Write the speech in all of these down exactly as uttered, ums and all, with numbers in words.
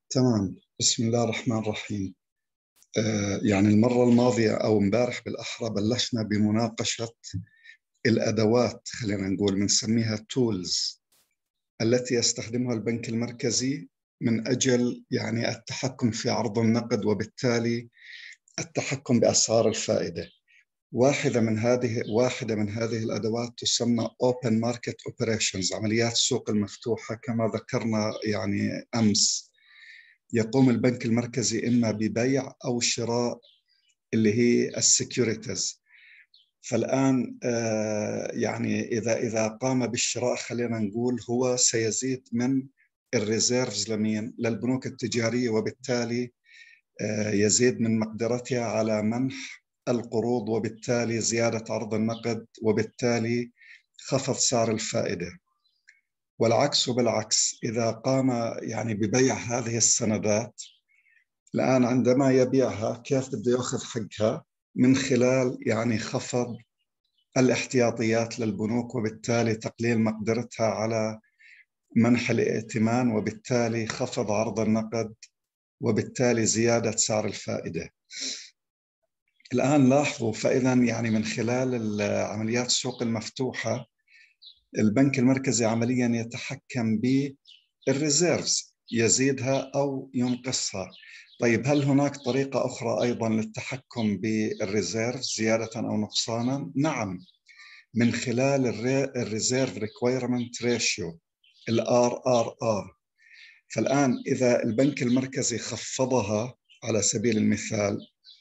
تمام. بسم الله الرحمن الرحيم. آه يعني المرة الماضية أو امبارح بالأحرى بلشنا بمناقشة الأدوات، خلينا نقول بنسميها تولز، التي يستخدمها البنك المركزي من أجل يعني التحكم في عرض النقد وبالتالي التحكم بأسعار الفائدة. واحدة من هذه واحدة من هذه الأدوات تسمى Open Market Operations، عمليات السوق المفتوحة. كما ذكرنا يعني أمس، يقوم البنك المركزي إما ببيع أو شراء اللي هي السكيورتيز. فالآن يعني إذا إذا قام بالشراء، خلينا نقول هو سيزيد من الريزيرفز لمين؟ للبنوك التجارية، وبالتالي يزيد من مقدرتها على منح القروض، وبالتالي زيادة عرض النقد، وبالتالي خفض سعر الفائدة. والعكس بالعكس، إذا قام يعني ببيع هذه السندات، الآن عندما يبيعها كيف بده يأخذ حقها؟ من خلال يعني خفض الاحتياطيات للبنوك، وبالتالي تقليل مقدرتها على منح الائتمان، وبالتالي خفض عرض النقد، وبالتالي زيادة سعر الفائدة. الآن لاحظوا، فإذا يعني من خلال عمليات السوق المفتوحة البنك المركزي عمليا يتحكم بالريزيرفز، يزيدها أو ينقصها. طيب، هل هناك طريقة أخرى أيضا للتحكم بالريزيرف زيادة أو نقصانا؟ نعم، من خلال الريزيرف ريكويرمنت ريشيو، الار ار ار. فالآن إذا البنك المركزي خفضها على سبيل المثال،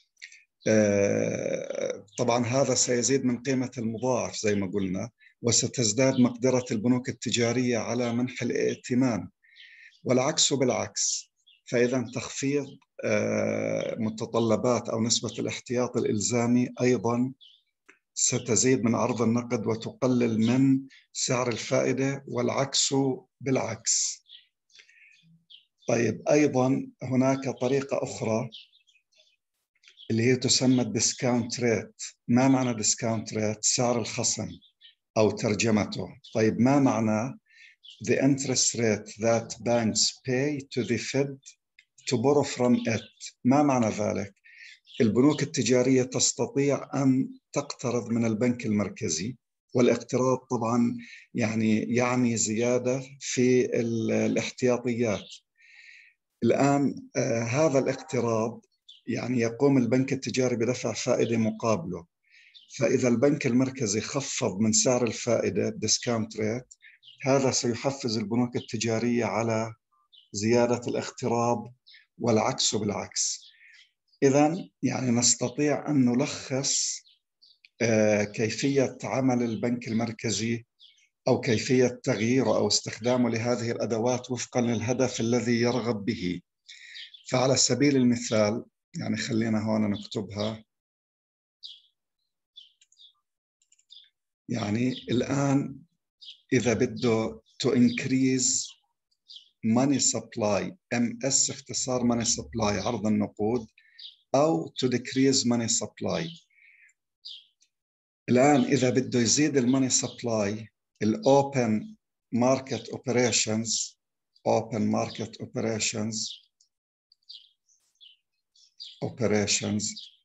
طبعا هذا سيزيد من قيمة المضاعف زي ما قلنا، وستزداد مقدرة البنوك التجارية على منح الائتمان. والعكس بالعكس، فإذا تخفيض متطلبات أو نسبة الاحتياط الإلزامي أيضا ستزيد من عرض النقد وتقلل من سعر الفائدة، والعكس بالعكس. طيب، أيضا هناك طريقة أخرى اللي هي تسمى الديسكاونت ريت. ما معنى ديسكاونت ريت؟ سعر الخصم أو ترجمته. طيب، ما معنى the interest rate that banks pay to the Fed to borrow from it؟ ما معنى ذلك؟ البنوك التجارية تستطيع أن تقترض من البنك المركزي، والاقتراض طبعا يعني يعني زيادة في الاحتياطيات. الآن آه هذا الاقتراض يعني يقوم البنك التجاري بدفع فائدة مقابله. فإذا البنك المركزي خفض من سعر الفائدة discount rate، هذا سيحفز البنوك التجارية على زيادة الاقتراض، والعكس بالعكس. إذن يعني نستطيع أن نلخص آه كيفية عمل البنك المركزي أو كيفية تغييره أو استخدامه لهذه الأدوات وفقا للهدف الذي يرغب به. فعلى سبيل المثال، يعني خلينا هون نكتبها. يعني الآن إذا بده to increase money supply، إم إس اختصار money supply عرض النقود، أو to decrease money supply. الآن إذا بده يزيد الماني supply، ال open market operations open market operations operations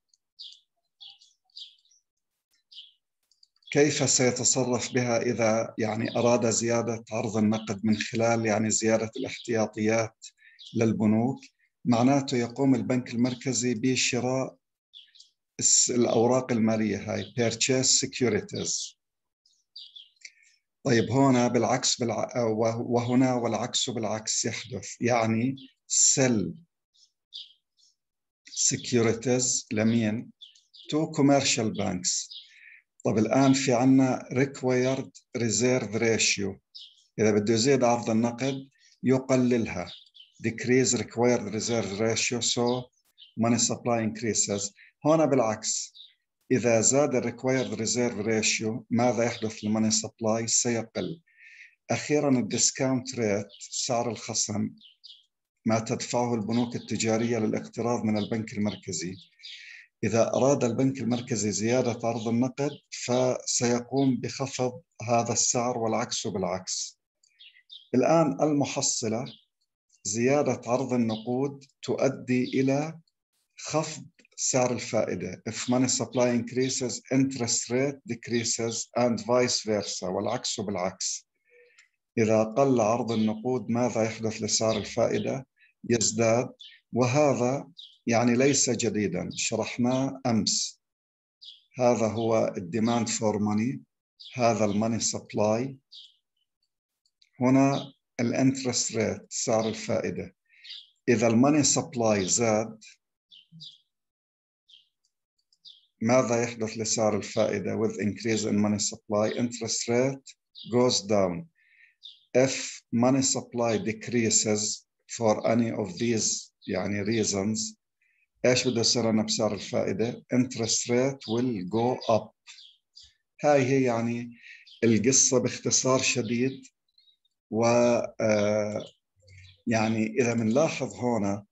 كيف سيتصرف بها إذا يعني أراد زيادة عرض النقد من خلال يعني زيادة الاحتياطيات للبنوك؟ معناته يقوم البنك المركزي بشراء الأوراق المالية هاي purchase securities. طيب، هنا بالعكس بالع... وهنا والعكس بالعكس يحدث، يعني sell securities لمين؟ to commercial banks. طب الآن في عنا required reserve ratio، إذا بده يزيد عرض النقد يقللها decrease required reserve ratio so money supply increases. هنا بالعكس، إذا زاد required reserve ratio ماذا يحدث للموني supply؟ سيقل. أخيرا الديسكاونت ريت، سعر الخصم، ما تدفعه البنوك التجارية للاقتراض من البنك المركزي. إذا أراد البنك المركزي زيادة عرض النقد فسيقوم بخفض هذا السعر، والعكس بالعكس. الآن المحصلة زيادة عرض النقود تؤدي إلى خفض سعر الفائدة. If money supply increases, interest rate decreases and vice versa. والعكس بالعكس. إذا قل عرض النقود ماذا يحدث لسعر الفائدة؟ يزداد. وهذا يعني ليس جديدا، شرحناه أمس. هذا هو الديماند فور ماني، هذا الماني سبلاي، هنا الانترست ريت سعر الفائدة. إذا الماني سبلاي زاد ماذا يحدث لسعر الفائدة؟ With increase in money supply, interest rate goes down. If money supply decreases for any of these يعني reasons، إيش بده يصير لنا بسعر الفائدة؟ interest rate will go up. هاي هي يعني القصة باختصار شديد. و يعني إذا بنلاحظ هنا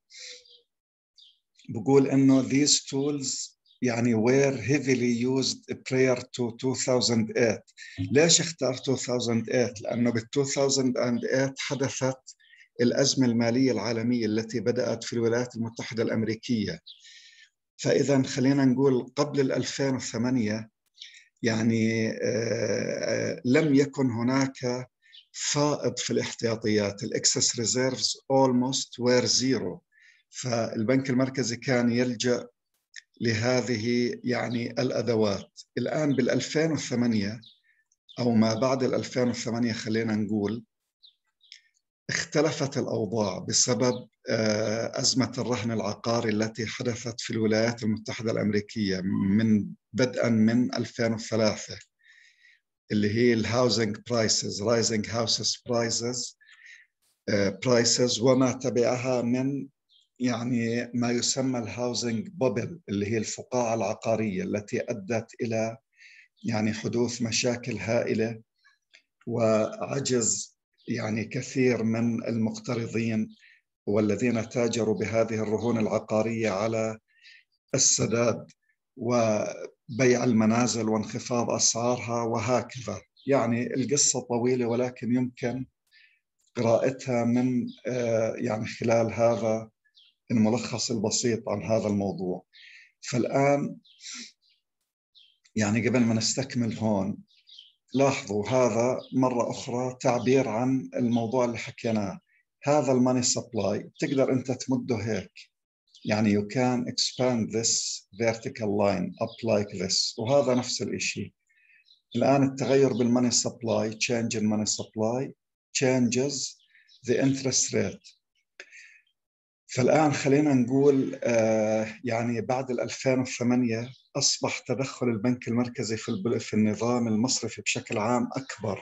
بقول إنه these tools يعني were heavily used prior to two thousand eight. ليش اختار two thousand eight؟ لأنه بال two thousand eight حدثت الأزمة المالية العالمية التي بدأت في الولايات المتحدة الأمريكية. فإذا خلينا نقول قبل ال ألفين وثمانية يعني آه لم يكن هناك فائض في الاحتياطيات. الإكسس ريزيرفز almost were zero. فالبنك المركزي كان يلجأ لهذه يعني الأدوات. الآن بال ألفين وثمانية أو ما بعد ال ألفين وثمانية خلينا نقول اختلفت الأوضاع بسبب أزمة الرهن العقاري التي حدثت في الولايات المتحدة الأمريكية من بدءا من ألفين وثلاثة، اللي هي الهاوزنج برايسز رايزنج هاوسز برايسز برايسز وما تبعها من يعني ما يسمى الهاوزنج بابل اللي هي الفقاعة العقارية التي أدت إلى يعني حدوث مشاكل هائلة وعجز يعني كثير من المقترضين والذين تاجروا بهذه الرهون العقارية على السداد وبيع المنازل وانخفاض أسعارها وهكذا. يعني القصة طويلة ولكن يمكن قراءتها من يعني خلال هذا الملخص البسيط عن هذا الموضوع. فالآن يعني قبل ما نستكمل هون لاحظوا هذا مرة أخرى تعبير عن الموضوع اللي حكيناه. هذا الماني سبلاي تقدر أنت تمده هيك، يعني you can expand this vertical line up like this، وهذا نفس الإشي. الآن التغير بالماني سبلاي change in money supply changes the interest rate. فالآن خلينا نقول آه يعني بعد ال ألفين وثمانية أصبح تدخل البنك المركزي في في النظام المصرفي بشكل عام أكبر.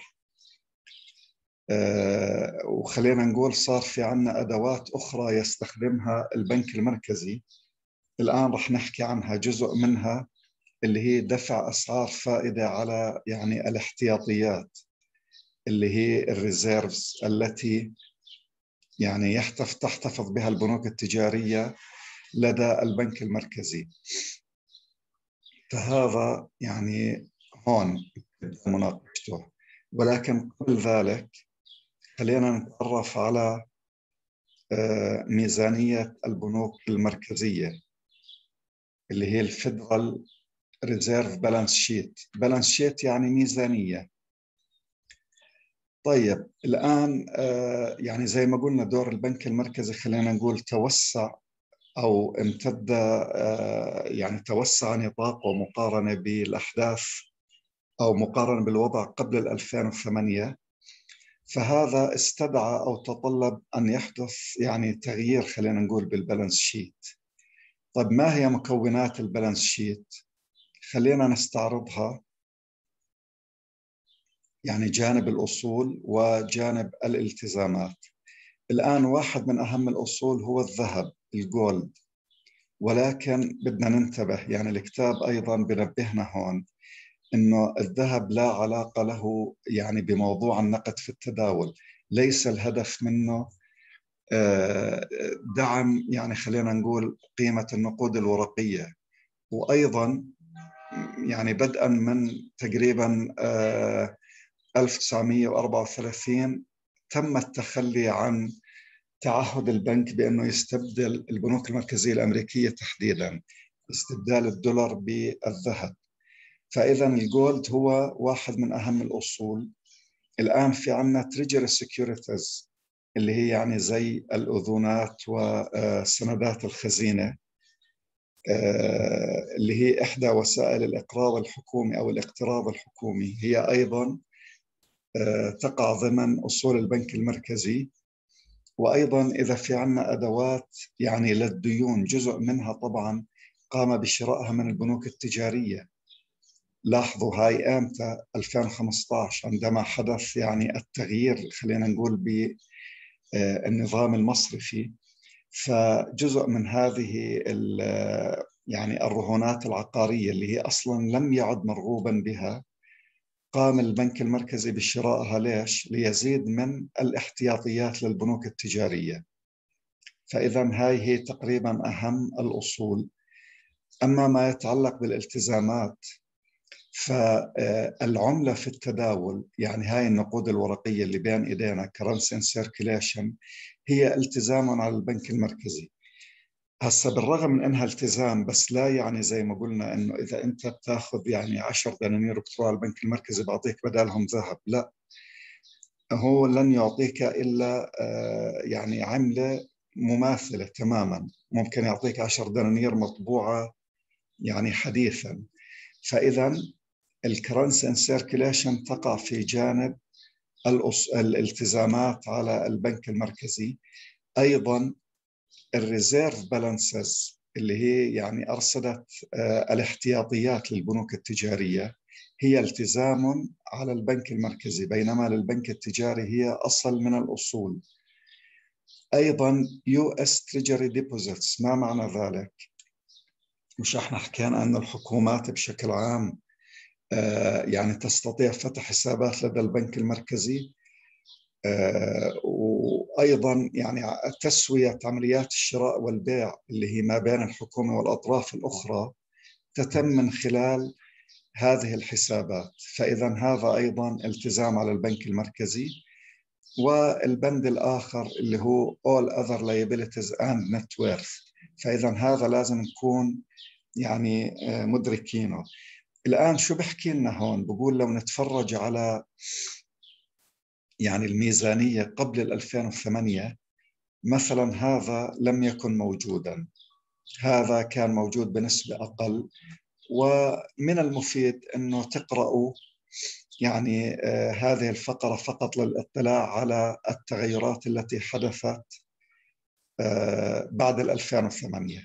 آه وخلينا نقول صار في عنا أدوات أخرى يستخدمها البنك المركزي. الآن رح نحكي عنها جزء منها اللي هي دفع أسعار فائدة على يعني الاحتياطيات اللي هي الريزيرفز التي يعني يحتف تحتفظ بها البنوك التجارية لدى البنك المركزي. فهذا يعني هون مناقشته. ولكن قبل ذلك خلينا نتعرف على ميزانية البنوك المركزية اللي هي الفيدرال ريزيرف بالانس شيت. بالانس شيت يعني ميزانية. طيب الآن يعني زي ما قلنا دور البنك المركزي خلينا نقول توسع أو امتد يعني توسع نطاقه مقارنة بالأحداث أو مقارنة بالوضع قبل ال ألفين وثمانية. فهذا استدعى أو تطلب أن يحدث يعني تغيير خلينا نقول بالبالانس شيت. طيب ما هي مكونات البالانس شيت؟ خلينا نستعرضها، يعني جانب الأصول وجانب الالتزامات. الآن واحد من أهم الأصول هو الذهب الجولد، ولكن بدنا ننتبه، يعني الكتاب أيضا بنبهنا هون إنه الذهب لا علاقة له يعني بموضوع النقد في التداول. ليس الهدف منه دعم يعني خلينا نقول قيمة النقود الورقية. وأيضا يعني بدءا من تقريبا ألف وتسعمئة وأربعة وثلاثين تم التخلي عن تعهد البنك بأنه يستبدل البنوك المركزية الأمريكية تحديدا استبدال الدولار بالذهب. فإذا الجولد هو واحد من أهم الأصول. الآن في عنا تريجري سيكيورتيز اللي هي يعني زي الأذونات وسندات الخزينة، اللي هي إحدى وسائل الإقراض الحكومي أو الاقتراض الحكومي، هي أيضا تقع ضمن أصول البنك المركزي. وأيضا إذا في عنا أدوات يعني للديون، جزء منها طبعا قام بشرائها من البنوك التجارية. لاحظوا هاي امتى؟ ألفين وخمسة عشر عندما حدث يعني التغيير خلينا نقول بالنظام المصرفي. فجزء من هذه يعني الرهونات العقارية اللي هي أصلا لم يعد مرغوبا بها، قام البنك المركزي بشرائها. ليش؟ ليزيد من الاحتياطيات للبنوك التجارية. فإذا هاي هي تقريبا أهم الأصول. أما ما يتعلق بالالتزامات، فالعملة في التداول، يعني هاي النقود الورقية اللي بين إيدينا currency in circulation، هي التزام على البنك المركزي. هسا بالرغم من أنها التزام، بس لا يعني زي ما قلنا أنه إذا أنت بتاخذ يعني عشر دنانير وبتروح على البنك المركزي بعطيك بدالهم ذهب، لا، هو لن يعطيك إلا يعني عملة مماثلة تماما. ممكن يعطيك عشر دنانير مطبوعة يعني حديثا. فإذا الكرنسي ان سيركيليشن تقع في جانب الالتزامات على البنك المركزي. أيضا الريزيرف بالانسز اللي هي يعني أرصدة الاحتياطيات للبنوك التجارية، هي التزام على البنك المركزي، بينما للبنك التجاري هي أصل من الأصول. أيضا يو إس Treasury Deposits، ما معنى ذلك؟ مش احنا حكينا أن الحكومات بشكل عام يعني تستطيع فتح حسابات لدى البنك المركزي، وأيضا يعني تسوية عمليات الشراء والبيع اللي هي ما بين الحكومة والأطراف الأخرى تتم من خلال هذه الحسابات. فإذا هذا أيضا التزام على البنك المركزي. والبند الآخر اللي هو all other liabilities and net worth، فإذا هذا لازم نكون يعني مدركينه. الآن شو بحكي لنا هون؟ بقول لو نتفرج على يعني الميزانية قبل ألفين وثمانية مثلا، هذا لم يكن موجودا، هذا كان موجود بنسبة أقل. ومن المفيد أنه تقرأوا يعني آه هذه الفقرة فقط للاطلاع على التغيرات التي حدثت آه بعد ألفين وثمانية.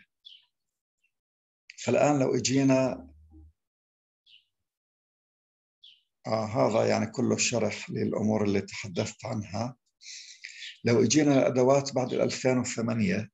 فالآن لو اجينا آه هذا يعني كله شرح للأمور اللي تحدثت عنها. لو اجينا الأدوات بعد ألفين وثمانية،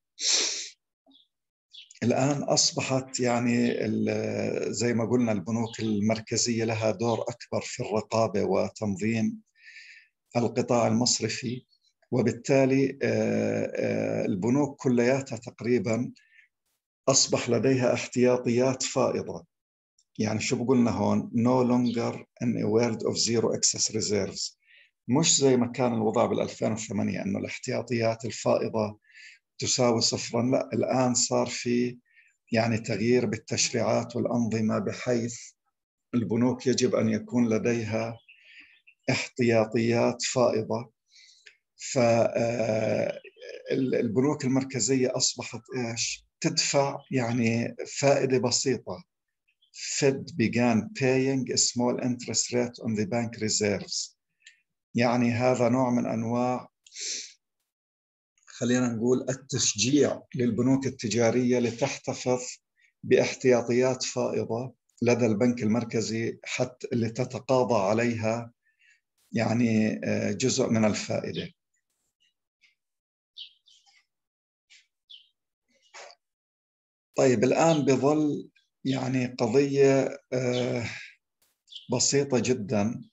الآن أصبحت يعني زي ما قلنا البنوك المركزية لها دور أكبر في الرقابة وتنظيم القطاع المصرفي. وبالتالي البنوك كلياتها تقريبا أصبح لديها احتياطيات فائضة. يعني شو بقولنا هون؟ no longer in a world of zero excess reserves. مش زي ما كان الوضع بالألفين وثمانية أنه الاحتياطيات الفائضة تساوي صفرا. لا، الآن صار في يعني تغيير بالتشريعات والأنظمة، بحيث البنوك يجب أن يكون لديها احتياطيات فائضة. فالبنوك المركزية أصبحت إيش؟ تدفع يعني فائدة بسيطة. Fed began paying a small interest rate on the bank reserves. يعني هذا نوع من أنواع خلينا نقول التشجيع للبنوك التجارية لتحتفظ باحتياطيات فائضة لدى البنك المركزي، حتى اللي تتقاضى عليها يعني جزء من الفائدة. طيب الآن بظل يعني قضية بسيطة جدا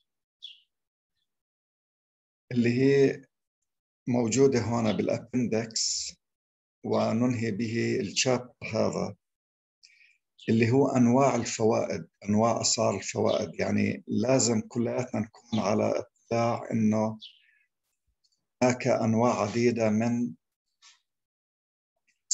اللي هي موجودة هنا بالأبندكس، وننهي به الشابتر هذا، اللي هو أنواع الفوائد، أنواع أسعار الفوائد. يعني لازم كلياتنا نكون على اطلاع إنه هناك أنواع عديدة من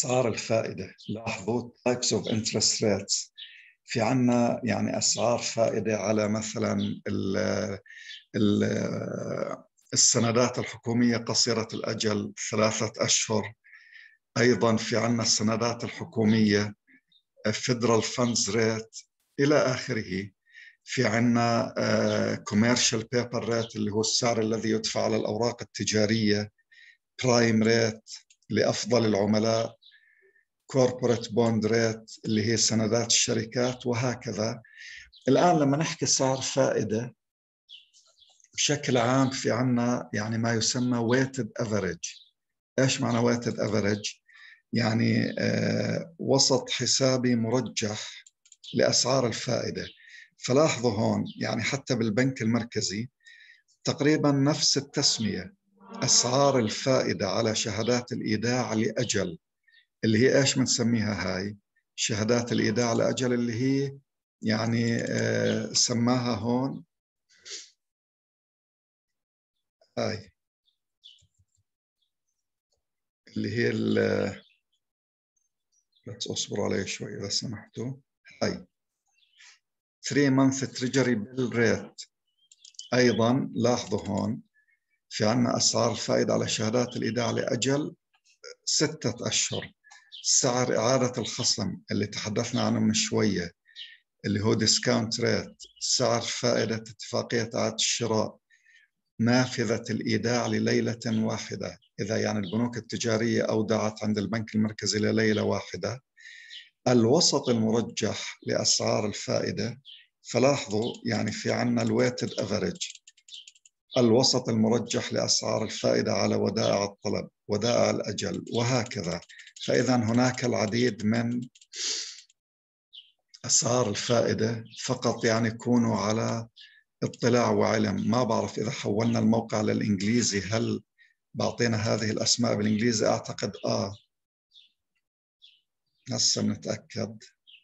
أسعار الفائدة. لاحظوا types of interest rates. في عنا يعني أسعار فائدة على مثلا ال ال السندات الحكومية قصيرة الأجل ثلاثة أشهر. أيضا في عنا السندات الحكومية Federal Funds Rate إلى آخره. في عنا Commercial Paper Rate اللي هو السعر الذي يدفع على الأوراق التجارية. Prime Rate لأفضل العملاء. Corporate Bond Rate اللي هي سندات الشركات، وهكذا. الآن لما نحكي سعر فائدة بشكل عام في عنا يعني ما يسمى weighted average. إيش معنى weighted average؟ يعني آه وسط حسابي مرجح لأسعار الفائدة. فلاحظوا هون يعني حتى بالبنك المركزي تقريبا نفس التسمية، أسعار الفائدة على شهادات الإيداع لأجل، اللي هي إيش بنسميها هاي؟ شهادات الإيداع لأجل، اللي هي يعني آه سماها هون هاي اللي هي ال بس اصبروا علي شوي إذا سمحتوا. هاي ثري month treasury bill rate. أيضا لاحظوا هون في عنا أسعار الفائدة على شهادات الإيداع لأجل ستة أشهر. سعر إعادة الخصم اللي تحدثنا عنه من شوية اللي هو discount rate. سعر فائدة اتفاقية إعادة الشراء نافذة الإيداع لليلة واحدة، إذا يعني البنوك التجارية أودعت عند البنك المركزي لليلة واحدة. الوسط المرجح لأسعار الفائدة. فلاحظوا يعني في عنا الويتد أفريج، الوسط المرجح لأسعار الفائدة على ودائع الطلب، ودائع الأجل، وهكذا. فإذا هناك العديد من أسعار الفائدة، فقط يعني كونوا على اطلاع وعلم. ما بعرف إذا حولنا الموقع للإنجليزي هل بعطينا هذه الأسماء بالإنجليزي؟ أعتقد آه هسه نتأكد.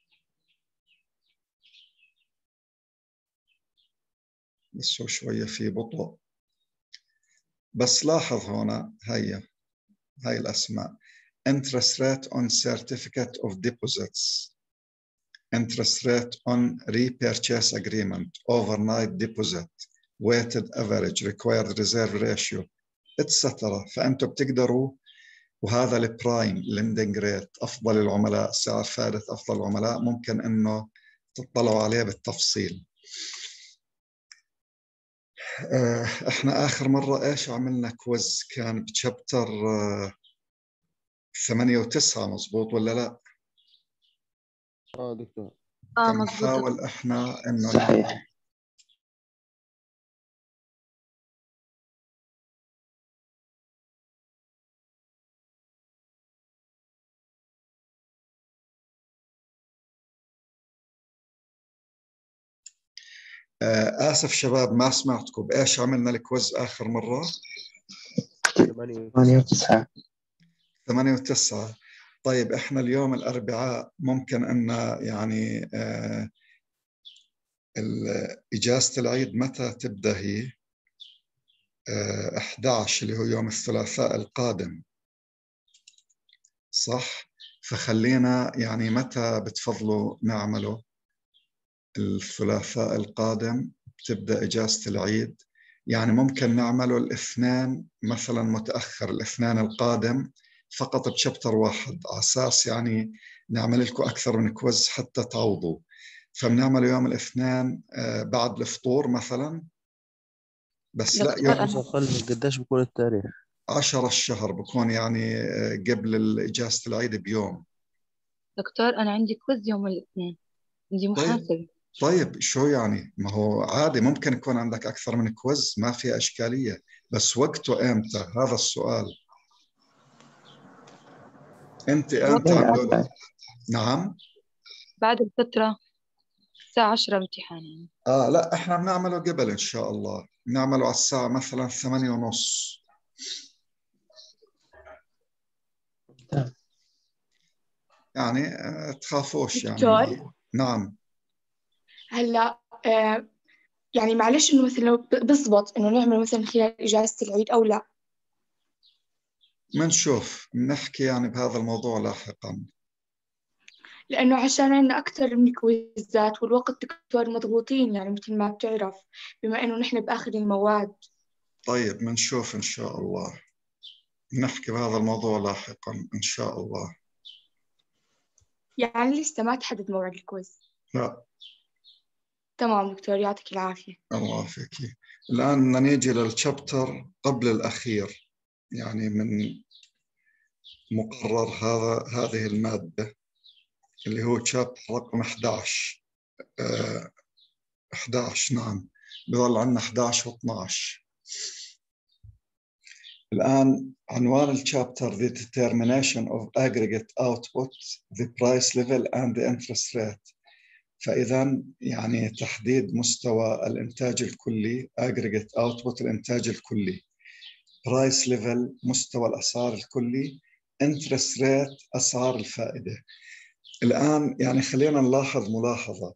بس هو شوية في بطء. بس لاحظ هنا هيا هاي الأسماء: interest rate on certificate of deposits, interest rate on repurchase agreement, overnight deposit, weighted average, required reserve ratio, et cetera. فأنتم بتقدروا، وهذا البرايم ليندنج ريت، أفضل العملاء، سعر فائدة أفضل العملاء، ممكن إنه تطلعوا عليه بالتفصيل. إحنا آخر مرة إيش عملنا كويز كان بشابتر ثمانية وتسعة، مزبوط ولا لا؟ اه دكتور. اه مزبوط. فنحاول إحنا إنه صحيح. آه آسف شباب ما سمعتكم. بإيش عملنا الكويز آخر مرة؟ ثمانية وتسعة. ثمانية وتسعة. طيب إحنا اليوم الأربعاء، ممكن أن يعني آه إجازة العيد متى تبدأ هي؟ آه أحد عشر اللي هو يوم الثلاثاء القادم، صح؟ فخلينا يعني متى بتفضلوا نعمله؟ الثلاثاء القادم تبدأ إجازة العيد، يعني ممكن نعمله الاثنين مثلا متأخر، الاثنين القادم فقط بشابتر واحد، على أساس يعني نعمل لكم أكثر من كويز حتى تعوضوا. فبنعمل يوم الاثنين بعد الفطور مثلا. بس لا، يوم قديش بكون التاريخ؟ عشرة الشهر بكون يعني قبل إجازة العيد بيوم. دكتور أنا عندي كويز يوم الاثنين، عندي محاسبة. طيب شو يعني؟ ما هو عادي، ممكن يكون عندك أكثر من كويز، ما فيها إشكالية، بس وقته إمتى؟ هذا السؤال. أنت إمتى عملوا؟ نعم؟ بعد الفترة الساعة عشرة امتحان يعني. آه لا، إحنا بنعمله قبل إن شاء الله، بنعمله على الساعة مثلا ثمانية ونص. يعني آه تخافوش يعني. دكتور. نعم. هلا آه يعني معلش انه مثلا لو بزبط انه نعمل مثلا خلال اجازة العيد او لا؟ منشوف نحكي يعني بهذا الموضوع لاحقا. لأنه عشان عندنا أكثر من كويزات والوقت دكتور مضغوطين، يعني مثل ما بتعرف بما إنه نحن بآخر المواد. طيب منشوف إن شاء الله، نحكي بهذا الموضوع لاحقا إن شاء الله. يعني لسه ما تحدد موعد الكويز؟ لا. تمام دكتور، يعطيك العافية. الله فيك. الآن بدنا نيجي للشابتر قبل الأخير، يعني من مقرر هذا هذه المادة اللي هو شابتر رقم أحد عشر. آه أحد عشر، نعم، بظل عندنا أحد عشر و اثني عشر. الآن عنوان الشابتر The determination of aggregate output, the price level and the interest rate. فإذا يعني تحديد مستوى الإنتاج الكلي، aggregate output الإنتاج الكلي، price level مستوى الأسعار الكلي، interest rate أسعار الفائدة. الآن يعني خلينا نلاحظ ملاحظة،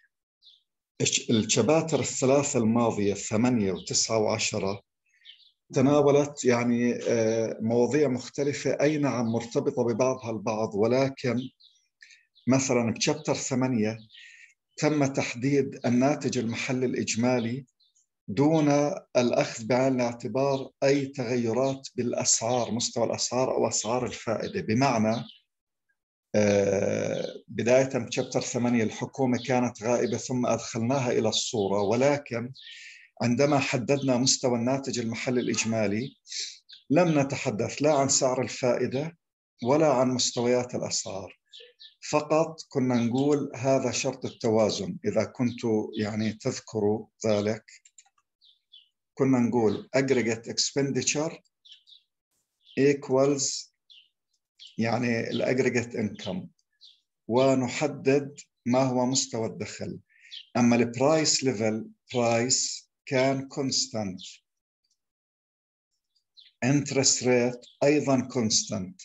الشباتر الثلاثة الماضية ثمانية وتسعة وعشرة تناولت يعني مواضيع مختلفة، أي نعم مرتبطة ببعضها البعض، ولكن مثلا بشابتر ثمانية تم تحديد الناتج المحلي الإجمالي دون الأخذ بعين الاعتبار أي تغيرات بالأسعار، مستوى الأسعار أو أسعار الفائدة. بمعنى بداية بشابتر ثمانية الحكومة كانت غائبة ثم أدخلناها إلى الصورة، ولكن عندما حددنا مستوى الناتج المحلي الإجمالي لم نتحدث لا عن سعر الفائدة ولا عن مستويات الأسعار، فقط كنا نقول هذا شرط التوازن. إذا كنتوا يعني تذكروا ذلك كنا نقول aggregate expenditure equals يعني الأجريجيت income، ونحدد ما هو مستوى الدخل. أما البرايس ليفل برايس كان constant، interest rate أيضا constant،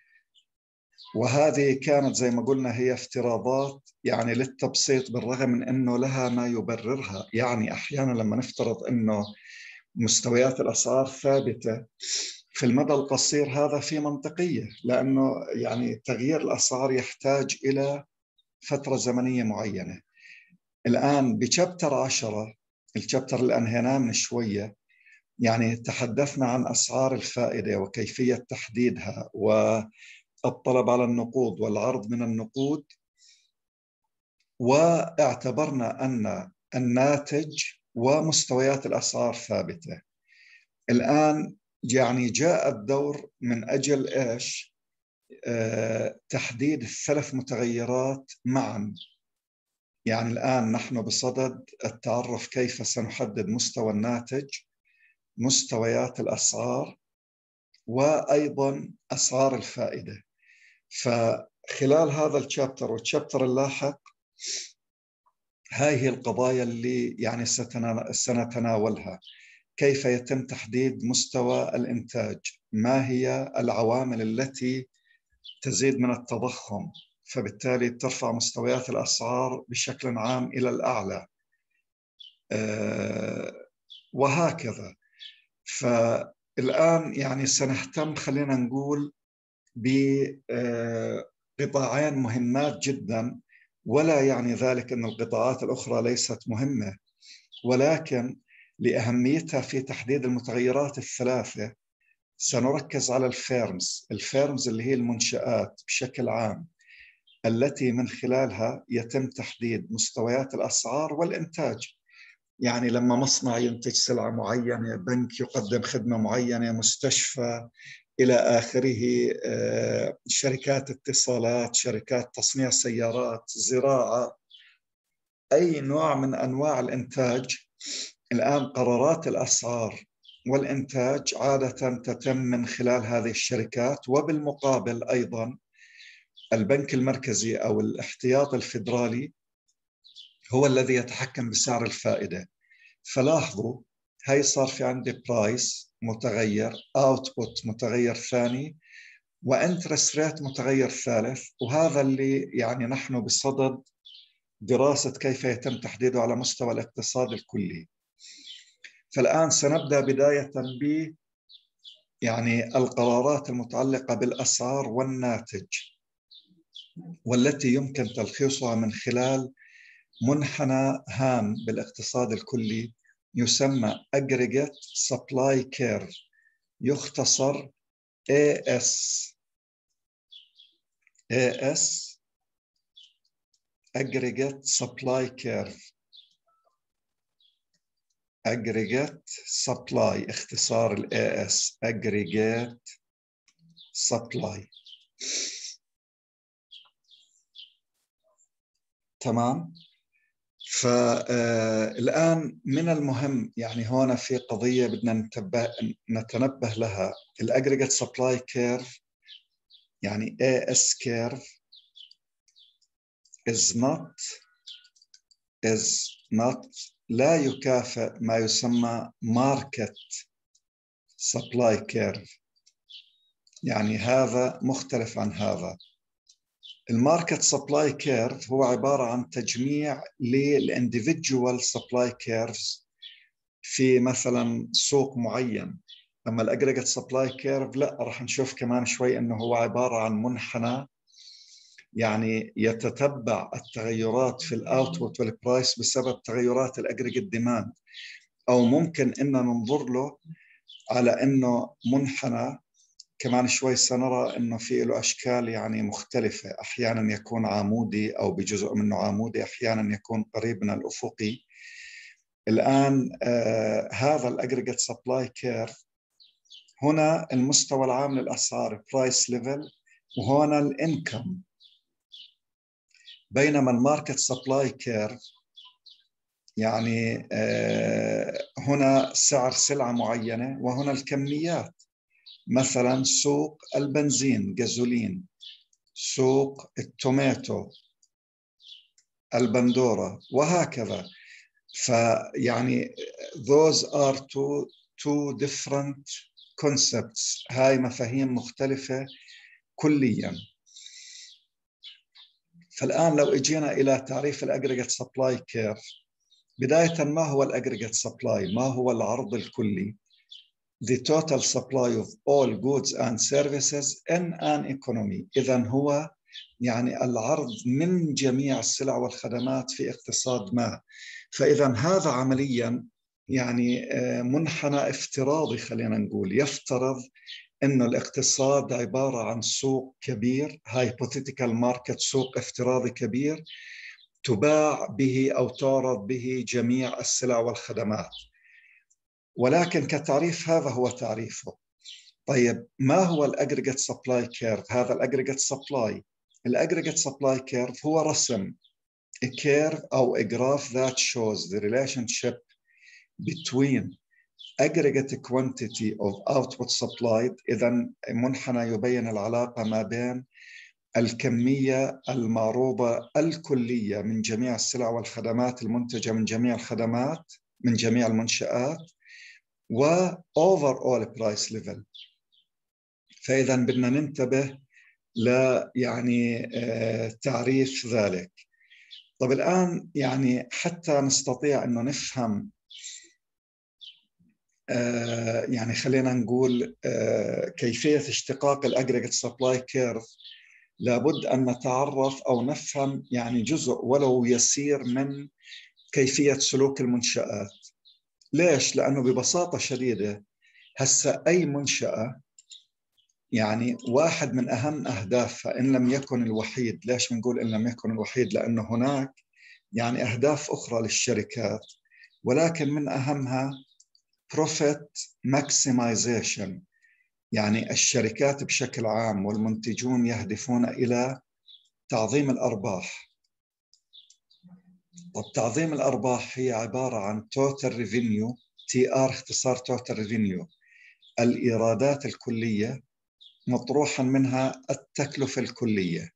وهذه كانت زي ما قلنا هي افتراضات يعني للتبسيط، بالرغم من أنه لها ما يبررها. يعني أحيانا لما نفترض أنه مستويات الأسعار ثابتة في المدى القصير هذا في منطقية، لأنه يعني تغيير الأسعار يحتاج إلى فترة زمنية معينة. الآن بشابتر عشرة، الشابتر اللي أنهيناه من شوية، يعني تحدثنا عن أسعار الفائدة وكيفية تحديدها والطلب على النقود والعرض من النقود، واعتبرنا أن الناتج ومستويات الأسعار ثابتة. الآن يعني جاء الدور من أجل إيش؟ أه تحديد الثلاث متغيرات معا. يعني الآن نحن بصدد التعرف كيف سنحدد مستوى الناتج، مستويات الأسعار، وأيضا أسعار الفائدة. فخلال هذا الشابتر والشابتر اللاحق هاي هي القضايا اللي يعني سنتناولها. كيف يتم تحديد مستوى الإنتاج؟ ما هي العوامل التي تزيد من التضخم فبالتالي ترفع مستويات الأسعار بشكل عام إلى الأعلى؟ أه وهكذا. فالآن يعني سنهتم خلينا نقول بقطاعين مهمات جدا، ولا يعني ذلك أن القطاعات الأخرى ليست مهمة، ولكن لأهميتها في تحديد المتغيرات الثلاثة سنركز على الفيرمز. الفيرمز اللي هي المنشآت بشكل عام التي من خلالها يتم تحديد مستويات الأسعار والإنتاج. يعني لما مصنع ينتج سلعة معينة، بنك يقدم خدمة معينة، مستشفى إلى آخره، شركات اتصالات، شركات تصنيع سيارات، زراعة، أي نوع من أنواع الإنتاج. الآن قرارات الأسعار والإنتاج عادة تتم من خلال هذه الشركات، وبالمقابل أيضا البنك المركزي أو الاحتياط الفيدرالي هو الذي يتحكم بسعر الفائدة. فلاحظوا هاي صار في عندي برايس متغير، اوتبوت متغير ثاني، وانترست ريت متغير ثالث، وهذا اللي يعني نحن بصدد دراسة كيف يتم تحديده على مستوى الاقتصاد الكلي. فالآن سنبدأ بداية يعني القرارات المتعلقة بالأسعار والناتج، والتي يمكن تلخيصها من خلال منحنى هام بالاقتصاد الكلي يسمى Aggregate Supply Curve، يختصر إيه إس. إيه إس Aggregate Supply Curve. Aggregate Supply اختصار ال إيه إس Aggregate Supply. تمام. فالآن من المهم يعني هون في قضية بدنا نتبه نتنبه لها. الأجريجيت سبلاي كيرف يعني إيه إس curve is not is not لا يكافئ ما يسمى market supply curve. يعني هذا مختلف عن هذا. الماركت سبلاي كيرف هو عبارة عن تجميع للانديفيدوال سبلاي كيرفز في مثلا سوق معين. أما الأجريجيت سبلاي كيرف لا، راح نشوف كمان شوي أنه هو عبارة عن منحنى يعني يتتبع التغيرات في الأوتبوت والبرايس بسبب تغيرات الأجريجيت ديماند، أو ممكن أن ننظر له على أنه منحنى كمان شوي سنرى أنه في له أشكال يعني مختلفة. أحيانا يكون عمودي أو بجزء منه عمودي، أحيانا يكون قريب من الأفقي. الآن آه هذا الأجريجيت سبلاي كيرف هنا المستوى العام للأسعار برايس ليفل، وهنا الانكم. بينما الماركت سبلاي كيرف يعني آه هنا سعر سلعة معينة وهنا الكميات. مثلا سوق البنزين جازولين، سوق التوماتو، البندورة، وهكذا. فيعني those are two, two different concepts. هاي مفاهيم مختلفة كليا. فالآن لو اجينا إلى تعريف الأجريجيت سبلاي كيرف، بداية ما هو الأجريجيت سبلاي؟ ما هو العرض الكلي؟ The total supply of all goods and services in an economy. إذن هو يعني العرض من جميع السلع والخدمات في اقتصاد ما. فإذا هذا عمليا يعني منحنى افتراضي، خلينا نقول يفترض إنه الاقتصاد عبارة عن سوق كبير، hypothetical market، سوق افتراضي كبير تباع به أو تعرض به جميع السلع والخدمات. ولكن كتعريف هذا هو تعريفه. طيب ما هو الأجريجيت سبلاي كيرف؟ هذا الأجريجيت سبلاي الأجريجيت سبلاي كيرف هو رسم a curve أو a graph that shows the relationship between aggregate quantity of output supplied. إذن منحنى يبين العلاقة ما بين الكمية المعروضة الكلية من جميع السلع والخدمات المنتجة من جميع الخدمات من جميع المنشآت و overall price level. فإذا بدنا ننتبه ل يعني آه تعريف ذلك. طب الآن يعني حتى نستطيع أنه نفهم آه يعني خلينا نقول آه كيفية اشتقاق الأجريجيت سبلاي كيرف، لابد أن نتعرف أو نفهم يعني جزء ولو يسير من كيفية سلوك المنشآت. ليش؟ لأنه ببساطة شديدة هسه أي منشأة يعني واحد من أهم أهدافها إن لم يكن الوحيد. ليش بنقول إن لم يكن الوحيد؟ لأنه هناك يعني أهداف أخرى للشركات، ولكن من أهمها profit maximization. يعني الشركات بشكل عام والمنتجون يهدفون إلى تعظيم الأرباح. طب تعظيم الأرباح هي عبارة عن total revenue، تي آر اختصار total revenue، الإيرادات الكلية مطروحا منها التكلفة الكلية.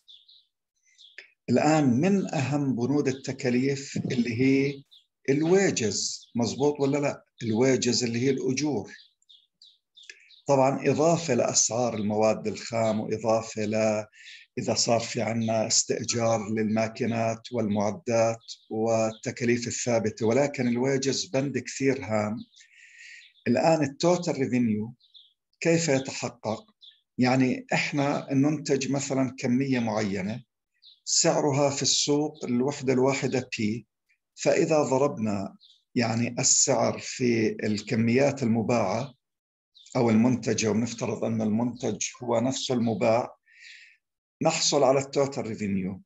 الآن من أهم بنود التكاليف اللي هي الويجز، مزبوط ولا لا؟ الويجز اللي هي الأجور، طبعا إضافة لأسعار المواد الخام، وإضافة ل إذا صار في عنا استئجار للماكينات والمعدات والتكاليف الثابتة. ولكن الويجز بند كثير هام. الآن التوتال ريفينيو كيف يتحقق؟ يعني إحنا ننتج مثلا كمية معينة سعرها في السوق الوحدة الواحدة بي، فإذا ضربنا يعني السعر في الكميات المباعة أو المنتجة، ونفترض أن المنتج هو نفسه المباع، نحصل على التوتال ريفينيو.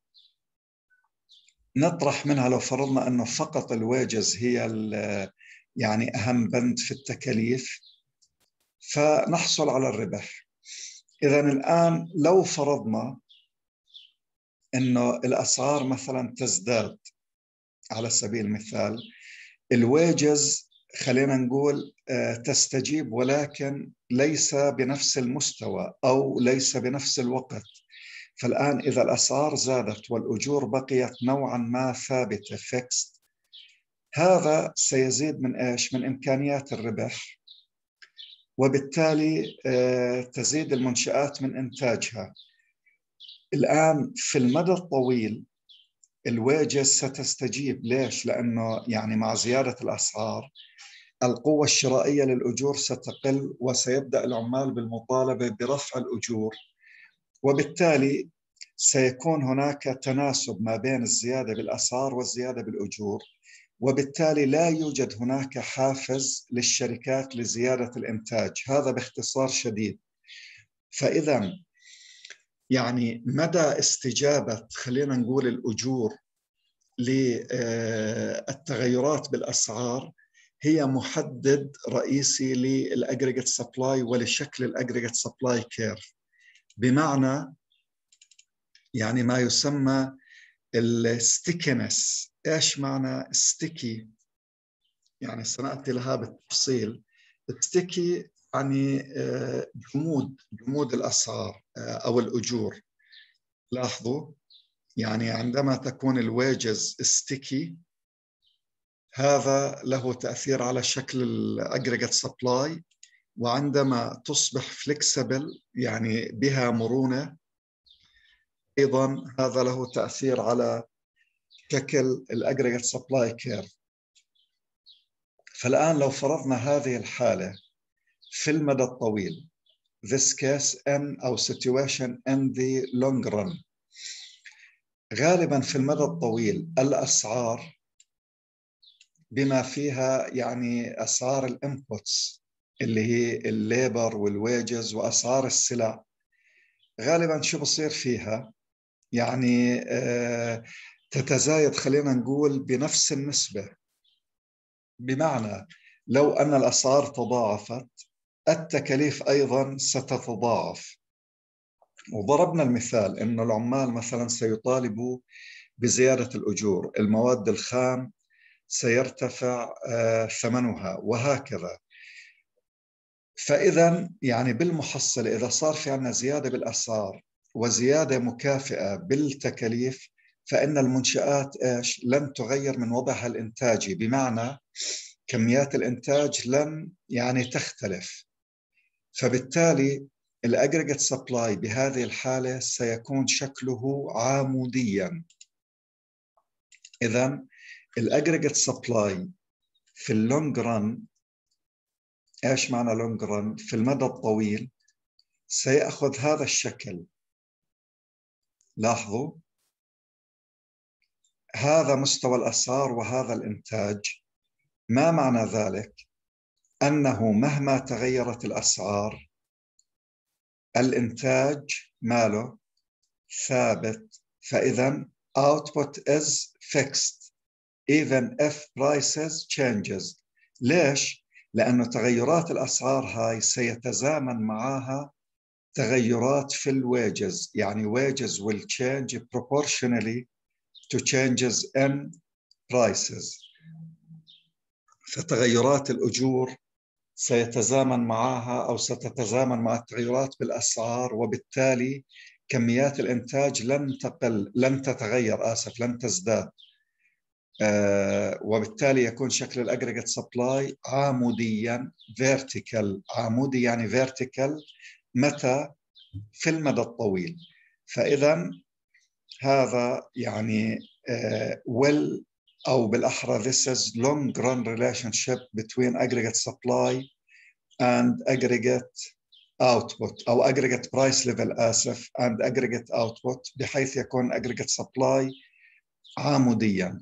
نطرح منها لو فرضنا أنه فقط الويجز هي يعني أهم بند في التكاليف، فنحصل على الربح. إذن الآن لو فرضنا أنه الأسعار مثلا تزداد، على سبيل المثال الويجز خلينا نقول تستجيب، ولكن ليس بنفس المستوى أو ليس بنفس الوقت. فالآن إذا الأسعار زادت والأجور بقيت نوعا ما ثابتة فيكست، هذا سيزيد من إيش؟ من إمكانيات الربح، وبالتالي تزيد المنشآت من إنتاجها. الآن في المدى الطويل الويجز ستستجيب. ليش؟ لأنه يعني مع زيادة الأسعار القوة الشرائية للأجور ستقل، وسيبدأ العمال بالمطالبة برفع الأجور، وبالتالي سيكون هناك تناسب ما بين الزيادة بالأسعار والزيادة بالأجور، وبالتالي لا يوجد هناك حافز للشركات لزيادة الإنتاج. هذا باختصار شديد. فإذا يعني مدى استجابة خلينا نقول الأجور للتغيرات بالأسعار هي محدد رئيسي للأجريجيت سبلاي ولشكل الأجريجيت سبلاي كيرف، بمعنى يعني ما يسمى الستيكينس. إيش معنى ستيكي؟ يعني سنأتي لها بالتفصيل. ستيكي يعني جمود جمود الأسعار أو الأجور. لاحظوا يعني عندما تكون الويجز ستيكي هذا له تأثير على شكل الأجريجيت سبلاي، وعندما تصبح فليكسبل يعني بها مرونة أيضا هذا له تأثير على شكل الأجريجيت سبلاي كيرف. فالآن لو فرضنا هذه الحالة في المدى الطويل، this case in أو situation in the long run، غالبا في المدى الطويل الأسعار بما فيها يعني أسعار الانبوتس اللي هي الليبر والويجز وأسعار السلع، غالبا شو بصير فيها؟ يعني آه تتزايد خلينا نقول بنفس النسبة. بمعنى لو أن الأسعار تضاعفت التكاليف أيضا ستتضاعف. وضربنا المثال أن العمال مثلا سيطالبوا بزيادة الأجور، المواد الخام سيرتفع ثمنها وهكذا. فإذا يعني بالمحصلة إذا صار في عنا زيادة بالأسعار وزيادة مكافئة بالتكاليف، فإن المنشآت إيش؟ لن تغير من وضعها الإنتاجي، بمعنى كميات الإنتاج لن يعني تختلف. فبالتالي الأجريجيت سبلاي بهذه الحالة سيكون شكله عاموديا. إذن الأجريجيت سبلاي في اللونج ران، إيش معنى لونج ران؟ في المدى الطويل سيأخذ هذا الشكل. لاحظوا هذا مستوى الأسعار وهذا الإنتاج. ما معنى ذلك؟ أنه مهما تغيرت الأسعار الإنتاج ماله ثابت. فإذا output is fixed even if prices changes. ليش؟ لأنه تغيرات الأسعار هاي سيتزامن معها تغيرات في الويجز، يعني wages will change proportionally to changes in prices. فتغيرات الأجور سيتزامن معها أو ستتزامن مع التغيرات بالأسعار، وبالتالي كميات الإنتاج لن تقل لن تتغير آسف لن تزداد. آه وبالتالي يكون شكل الأجريجيت سبلاي عاموديا vertical. عامودي يعني vertical متى؟ في المدى الطويل. فإذا هذا يعني آه well أو بالأحرى this is long run relationship between aggregate supply and aggregate output أو aggregate price level آسف and aggregate output بحيث يكون aggregate supply عموديا.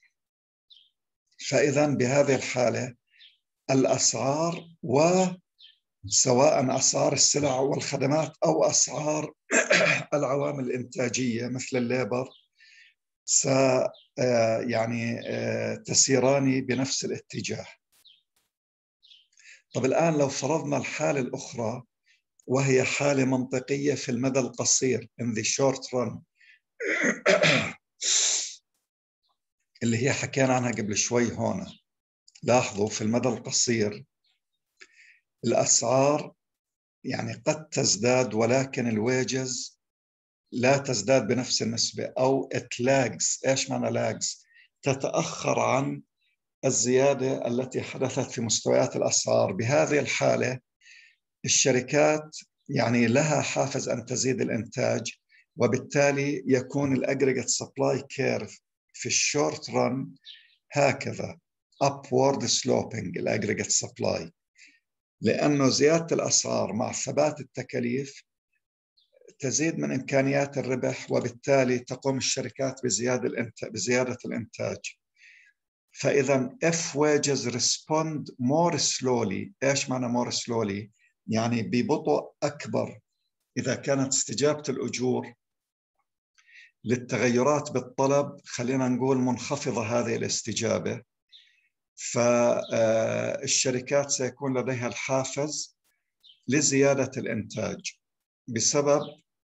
فإذا بهذه الحالة الأسعار، وسواء أسعار السلع والخدمات أو أسعار العوامل الإنتاجية مثل الليبر، س يعني تسيران بنفس الاتجاه. طب الآن لو فرضنا الحالة الأخرى وهي حالة منطقية في المدى القصير in the short run اللي هي حكينا عنها قبل شوي هون. لاحظوا في المدى القصير الأسعار يعني قد تزداد ولكن الويجز لا تزداد بنفس النسبة، أو it lags. إيش معنى lags؟ تتأخر عن الزيادة التي حدثت في مستويات الأسعار. بهذه الحالة الشركات يعني لها حافز أن تزيد الإنتاج، وبالتالي يكون الأجريجيت سبلاي كيرف في الشورت رن هكذا upward sloping الأجريجيت سبلاي، لأنه زيادة الأسعار مع ثبات التكاليف تزيد من إمكانيات الربح، وبالتالي تقوم الشركات بزيادة الإنتاج بزيادة الإنتاج. فإذا if wages respond more slowly. إيش معنى more slowly؟ يعني ببطء أكبر إذا كانت استجابة الأجور للتغيرات بالطلب خلينا نقول منخفضة هذه الاستجابة، فالشركات سيكون لديها الحافز لزيادة الإنتاج بسبب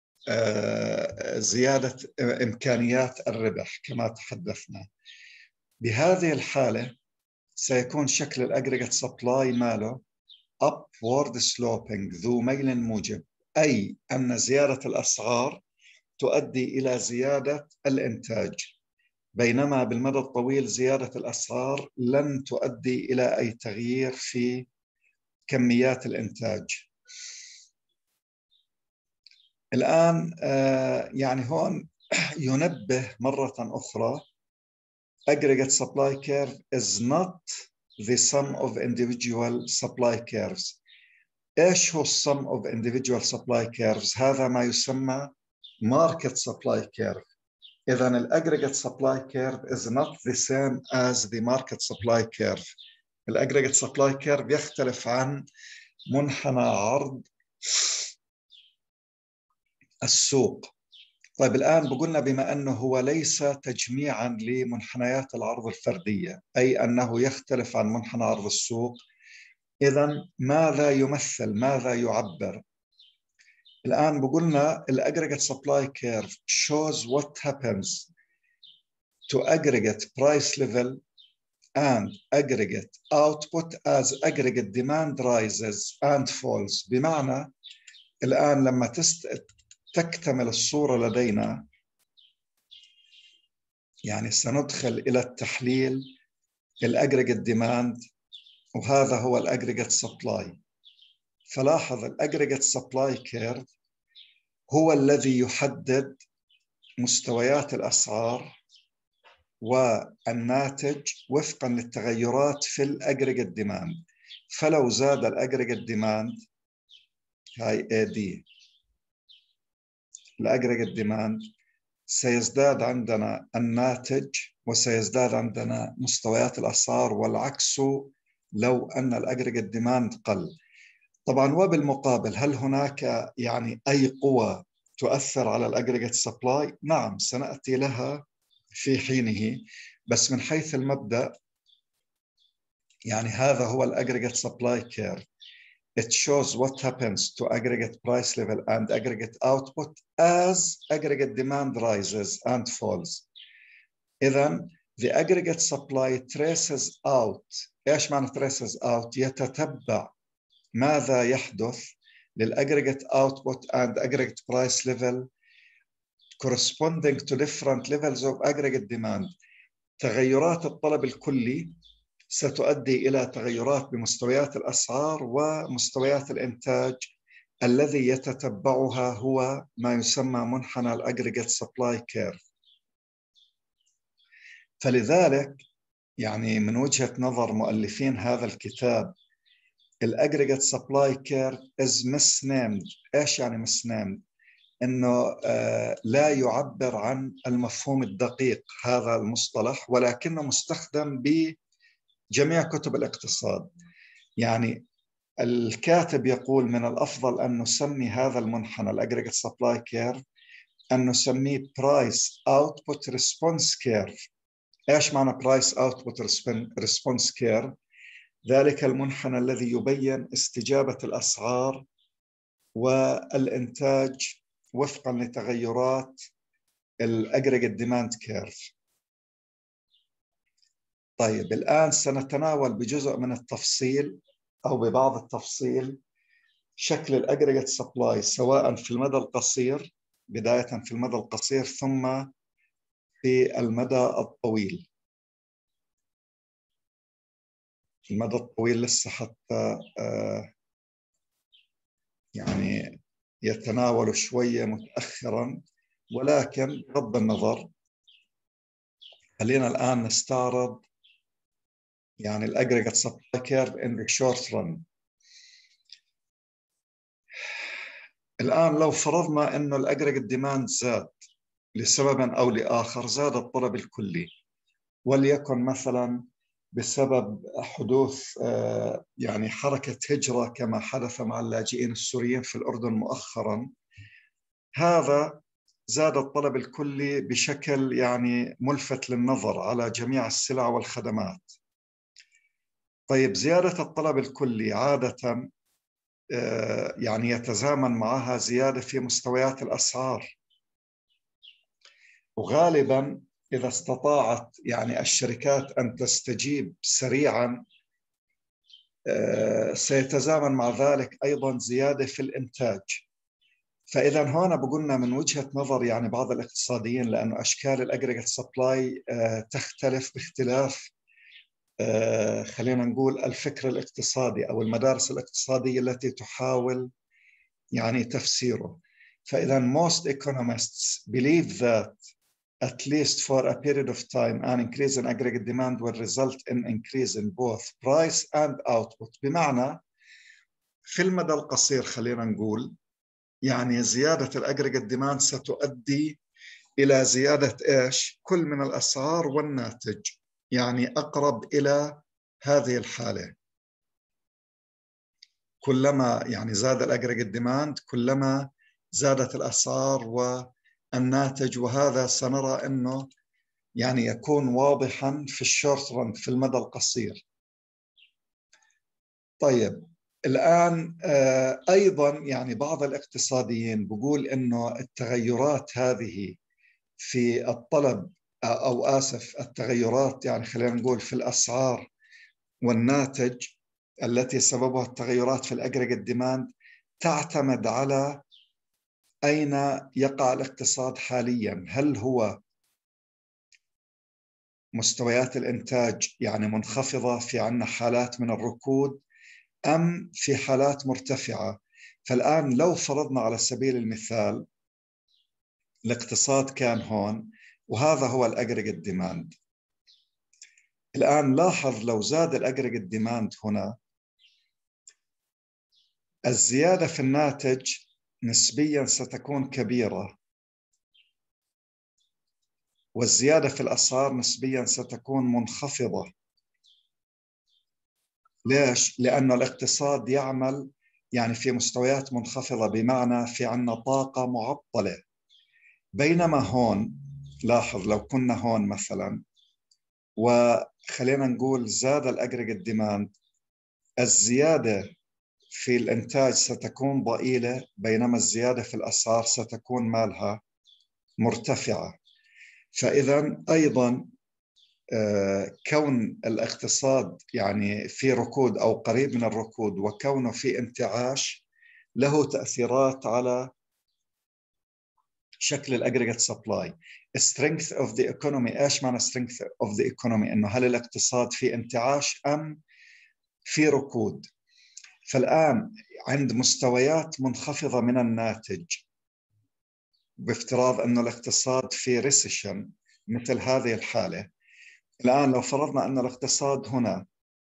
زيادة إمكانيات الربح كما تحدثنا. بهذه الحالة سيكون شكل الأجريجيت سبلاي ماله upward sloping ذو ميل موجب، أي أن زيادة الأسعار تؤدي إلى زيادة الإنتاج، بينما بالمدى الطويل زيادة الأسعار لن تؤدي إلى أي تغيير في كميات الإنتاج. الآن يعني هون ينبه مرة أخرى aggregate supply curve is not the sum of individual supply curves. إيش هو sum of individual supply curves؟ هذا ما يسمى market supply curve. إذا ال aggregate supply curve is not the same as the market supply curve. ال aggregate supply curve يختلف عن منحنى عرض السوق. طيب الآن بقولنا بما أنه هو ليس تجميعاً لمنحنيات العرض الفردية، أي أنه يختلف عن منحنى عرض السوق، إذن ماذا يمثل؟ ماذا يعبر؟ الآن بقولنا ال aggregate supply curve shows what happens to aggregate price level and aggregate output as aggregate demand rises and falls. بمعنى الآن لما تست... تكتمل الصورة لدينا، يعني سندخل إلى التحليل الأجريجيت ديماند، وهذا هو الأجريجيت سبلاي. فلاحظ الأجريجيت سبلاي كيرف هو الذي يحدد مستويات الأسعار والناتج وفقا للتغيرات في الأجريجيت ديماند. فلو زاد الأجريجيت ديماند، هاي إيه دي الأجريجيت ديماند، سيزداد عندنا الناتج وسيزداد عندنا مستويات الأسعار، والعكس لو أن الأجريجيت ديماند قل. طبعا وبالمقابل هل هناك يعني أي قوة تؤثر على الأجريجيت سبلاي؟ نعم سنأتي لها في حينه، بس من حيث المبدأ يعني هذا هو الأجريجيت سبلاي كيرف. It shows what happens to aggregate price level and aggregate output as aggregate demand rises and falls. إذن the aggregate supply traces out. إيش معنى traces out؟ يتتبع ماذا يحدث للأجريجيت output and aggregate price level corresponding to different levels of aggregate demand. تغيرات الطلب الكلي ستؤدي إلى تغيرات بمستويات الأسعار ومستويات الإنتاج، الذي يتتبعها هو ما يسمى منحنى الأجريجيت سبلاي كيرف. فلذلك يعني من وجهة نظر مؤلفين هذا الكتاب الاجريجيت سبلاي كيرف از misnamed. ايش يعني misnamed؟ انه آه لا يعبر عن المفهوم الدقيق هذا المصطلح، ولكنه مستخدم بجميع كتب الاقتصاد. يعني الكاتب يقول من الافضل ان نسمي هذا المنحنى الاجريجيت سبلاي كيرف ان نسميه برايس اوتبوت ريسبونس كيرف. ايش معنى برايس اوتبوت ريسبونس كيرف؟ ذلك المنحنى الذي يبين استجابة الأسعار والإنتاج وفقا لتغيرات الأجريجيت ديماند كيرف. طيب الآن سنتناول بجزء من التفصيل أو ببعض التفصيل شكل الأجريجيت سبلاي، سواء في المدى القصير، بداية في المدى القصير ثم في المدى الطويل. المدى الطويل لسه حتى آه يعني يتناول شوية متأخرا، ولكن بغض النظر خلينا الآن نستعرض يعني الأجريجيت سبلاي كيرف in the short run. الآن لو فرضنا إنه الأجريجيت ديماند زاد لسبب أو لآخر، زاد الطلب الكلي، وليكن مثلا بسبب حدوث يعني حركة هجرة كما حدث مع اللاجئين السوريين في الأردن مؤخرا، هذا زاد الطلب الكلي بشكل يعني ملفت للنظر على جميع السلع والخدمات. طيب زيادة الطلب الكلي عادة يعني يتزامن معها زيادة في مستويات الأسعار، وغالبا إذا استطاعت يعني الشركات أن تستجيب سريعا سيتزامن مع ذلك أيضا زيادة في الإنتاج. فإذا هنا بقولنا من وجهة نظر يعني بعض الاقتصاديين، لأنه أشكال الأجريجيت سبلاي تختلف باختلاف خلينا نقول الفكر الاقتصادي أو المدارس الاقتصادية التي تحاول يعني تفسيره. فإذا most economists believe that at least for a period of time an increase in aggregate demand will result in increase in both price and output. بمعنى في المدى القصير خلينا نقول يعني زيادة الأجريجيت ديماند ستؤدي إلى زيادة إيش؟ كل من الأسعار والناتج، يعني أقرب إلى هذه الحالة. كلما يعني زاد الأجريجيت ديماند كلما زادت الأسعار والناتج، وهذا سنرى أنه يعني يكون واضحا في الشورت رن في المدى القصير. طيب الآن أيضا يعني بعض الاقتصاديين بيقول أنه التغيرات هذه في الطلب أو آسف التغيرات يعني خلينا نقول في الأسعار والناتج التي سببها التغيرات في الأجريجيت ديماند تعتمد على أين يقع الاقتصاد حاليا. هل هو مستويات الإنتاج يعني منخفضة في عنا حالات من الركود أم في حالات مرتفعة؟ فالآن لو فرضنا على سبيل المثال الاقتصاد كان هون وهذا هو الأجريجيت ديماند، الآن لاحظ لو زاد الأجريجيت ديماند هنا الزيادة في الناتج نسبيا ستكون كبيرة، والزيادة في الأسعار نسبيا ستكون منخفضة. ليش؟ لأن الاقتصاد يعمل يعني في مستويات منخفضة، بمعنى في عنا طاقة معطلة. بينما هون لاحظ لو كنا هون مثلا وخلينا نقول زاد الأجريجيت ديماند، الزيادة في الإنتاج ستكون ضئيلة، بينما الزيادة في الأسعار ستكون مالها مرتفعة. فإذا أيضا كون الاقتصاد يعني في ركود أو قريب من الركود وكونه في انتعاش له تأثيرات على شكل الأجريجيت سبلاي. strength of the economy. إيش معنى strength of the economy؟ إنه هل الاقتصاد في انتعاش أم في ركود؟ فالآن عند مستويات منخفضة من الناتج، بافتراض أنه الاقتصاد في ريسيشن مثل هذه الحالة، الآن لو فرضنا أن الاقتصاد هنا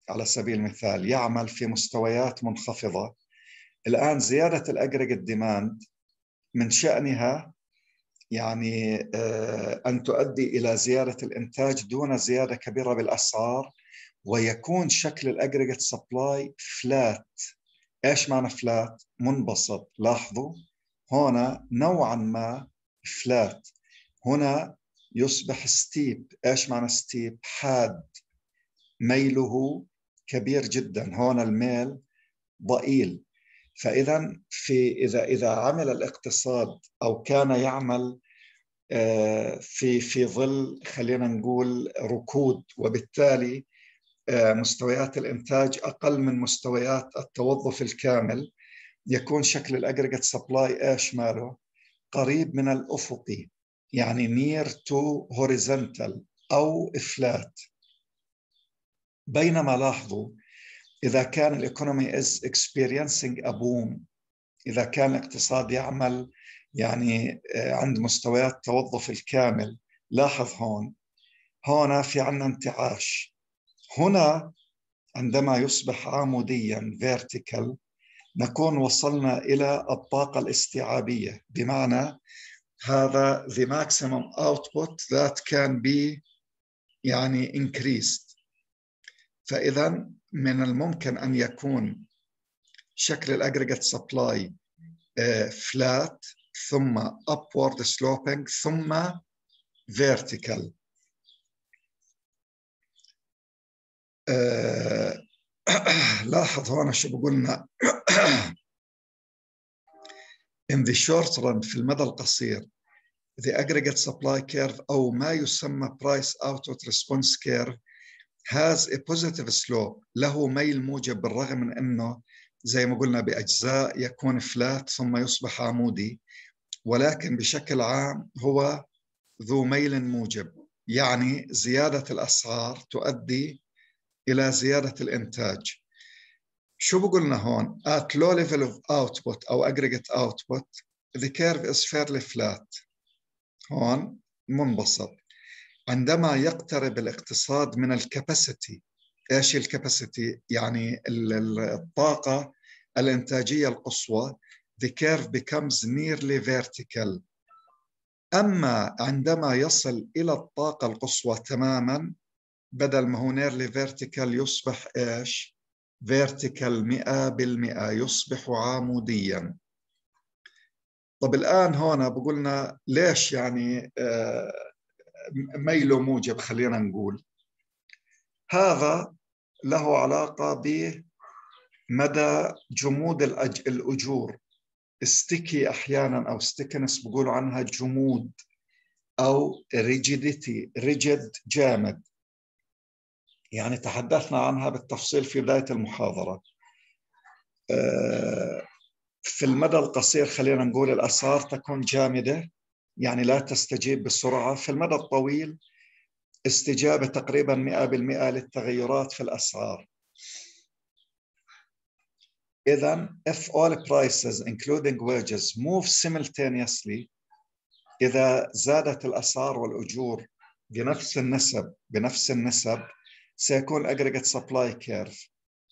على سبيل المثال يعمل في مستويات منخفضة، الآن زيادة الأجريجيت ديماند من شأنها يعني أن تؤدي إلى زيادة الإنتاج دون زيادة كبيرة بالأسعار، ويكون شكل الأجريجيت سبلاي فلات. إيش معنى فلات؟ منبسط. لاحظوا هنا نوعا ما فلات، هنا يصبح ستيب. إيش معنى ستيب؟ حاد، ميله كبير جدا، هنا الميل ضئيل. فإذا في إذا إذا عمل الاقتصاد أو كان يعمل في في ظل خلينا نقول ركود، وبالتالي مستويات الإنتاج أقل من مستويات التوظف الكامل، يكون شكل الأجريجيت سبلاي إيش ماله؟ قريب من الأفقي، يعني near to horizontal أو flat. بينما لاحظوا إذا كان الإيكونومي is experiencing a boom، إذا كان الاقتصاد يعمل يعني عند مستويات توظف الكامل، لاحظ هون هنا في عنا انتعاش. هنا عندما يصبح عموديا vertical نكون وصلنا إلى الطاقة الاستيعابية، بمعنى هذا the maximum output that can be يعني increased. فإذا من الممكن أن يكون شكل الأجريجيت سبلاي فلات ثم upward sloping ثم vertical. آه لاحظ هون شو بقولنا in the short run، في المدى القصير the aggregate supply curve أو ما يسمى price output response curve has a positive slope، له ميل موجب، بالرغم من أنه زي ما قلنا بأجزاء يكون فلات ثم يصبح عمودي، ولكن بشكل عام هو ذو ميل موجب. يعني زيادة الأسعار تؤدي إلى زيادة الإنتاج. شو بقولنا هون؟ at low level of output أو aggregate output the curve is fairly flat، هون منبسط. عندما يقترب الاقتصاد من الكاباسيتي، إيش الكاباسيتي؟ يعني الطاقة الإنتاجية القصوى، the curve becomes nearly vertical. أما عندما يصل إلى الطاقة القصوى تماماً، بدل ما هو nearly vertical يصبح إيش؟ vertical مئة بالمئة، يصبح عمودياً. طب الآن هنا بقولنا ليش يعني آه ميله موجب؟ خلينا نقول هذا له علاقة بمدى جمود الأجور. استيكي أحياناً أو ستيكنس بقولوا عنها جمود أو rigidity، rigid جامد، يعني تحدثنا عنها بالتفصيل في بداية المحاضرة. في المدى القصير خلينا نقول الأسعار تكون جامدة، يعني لا تستجيب بسرعة. في المدى الطويل استجابة تقريبا مئة بالمئة للتغيرات في الأسعار. إذن if all prices including wages move simultaneously، إذا زادت الأسعار والأجور بنفس النسب بنفس النسب سيكون aggregate supply curve.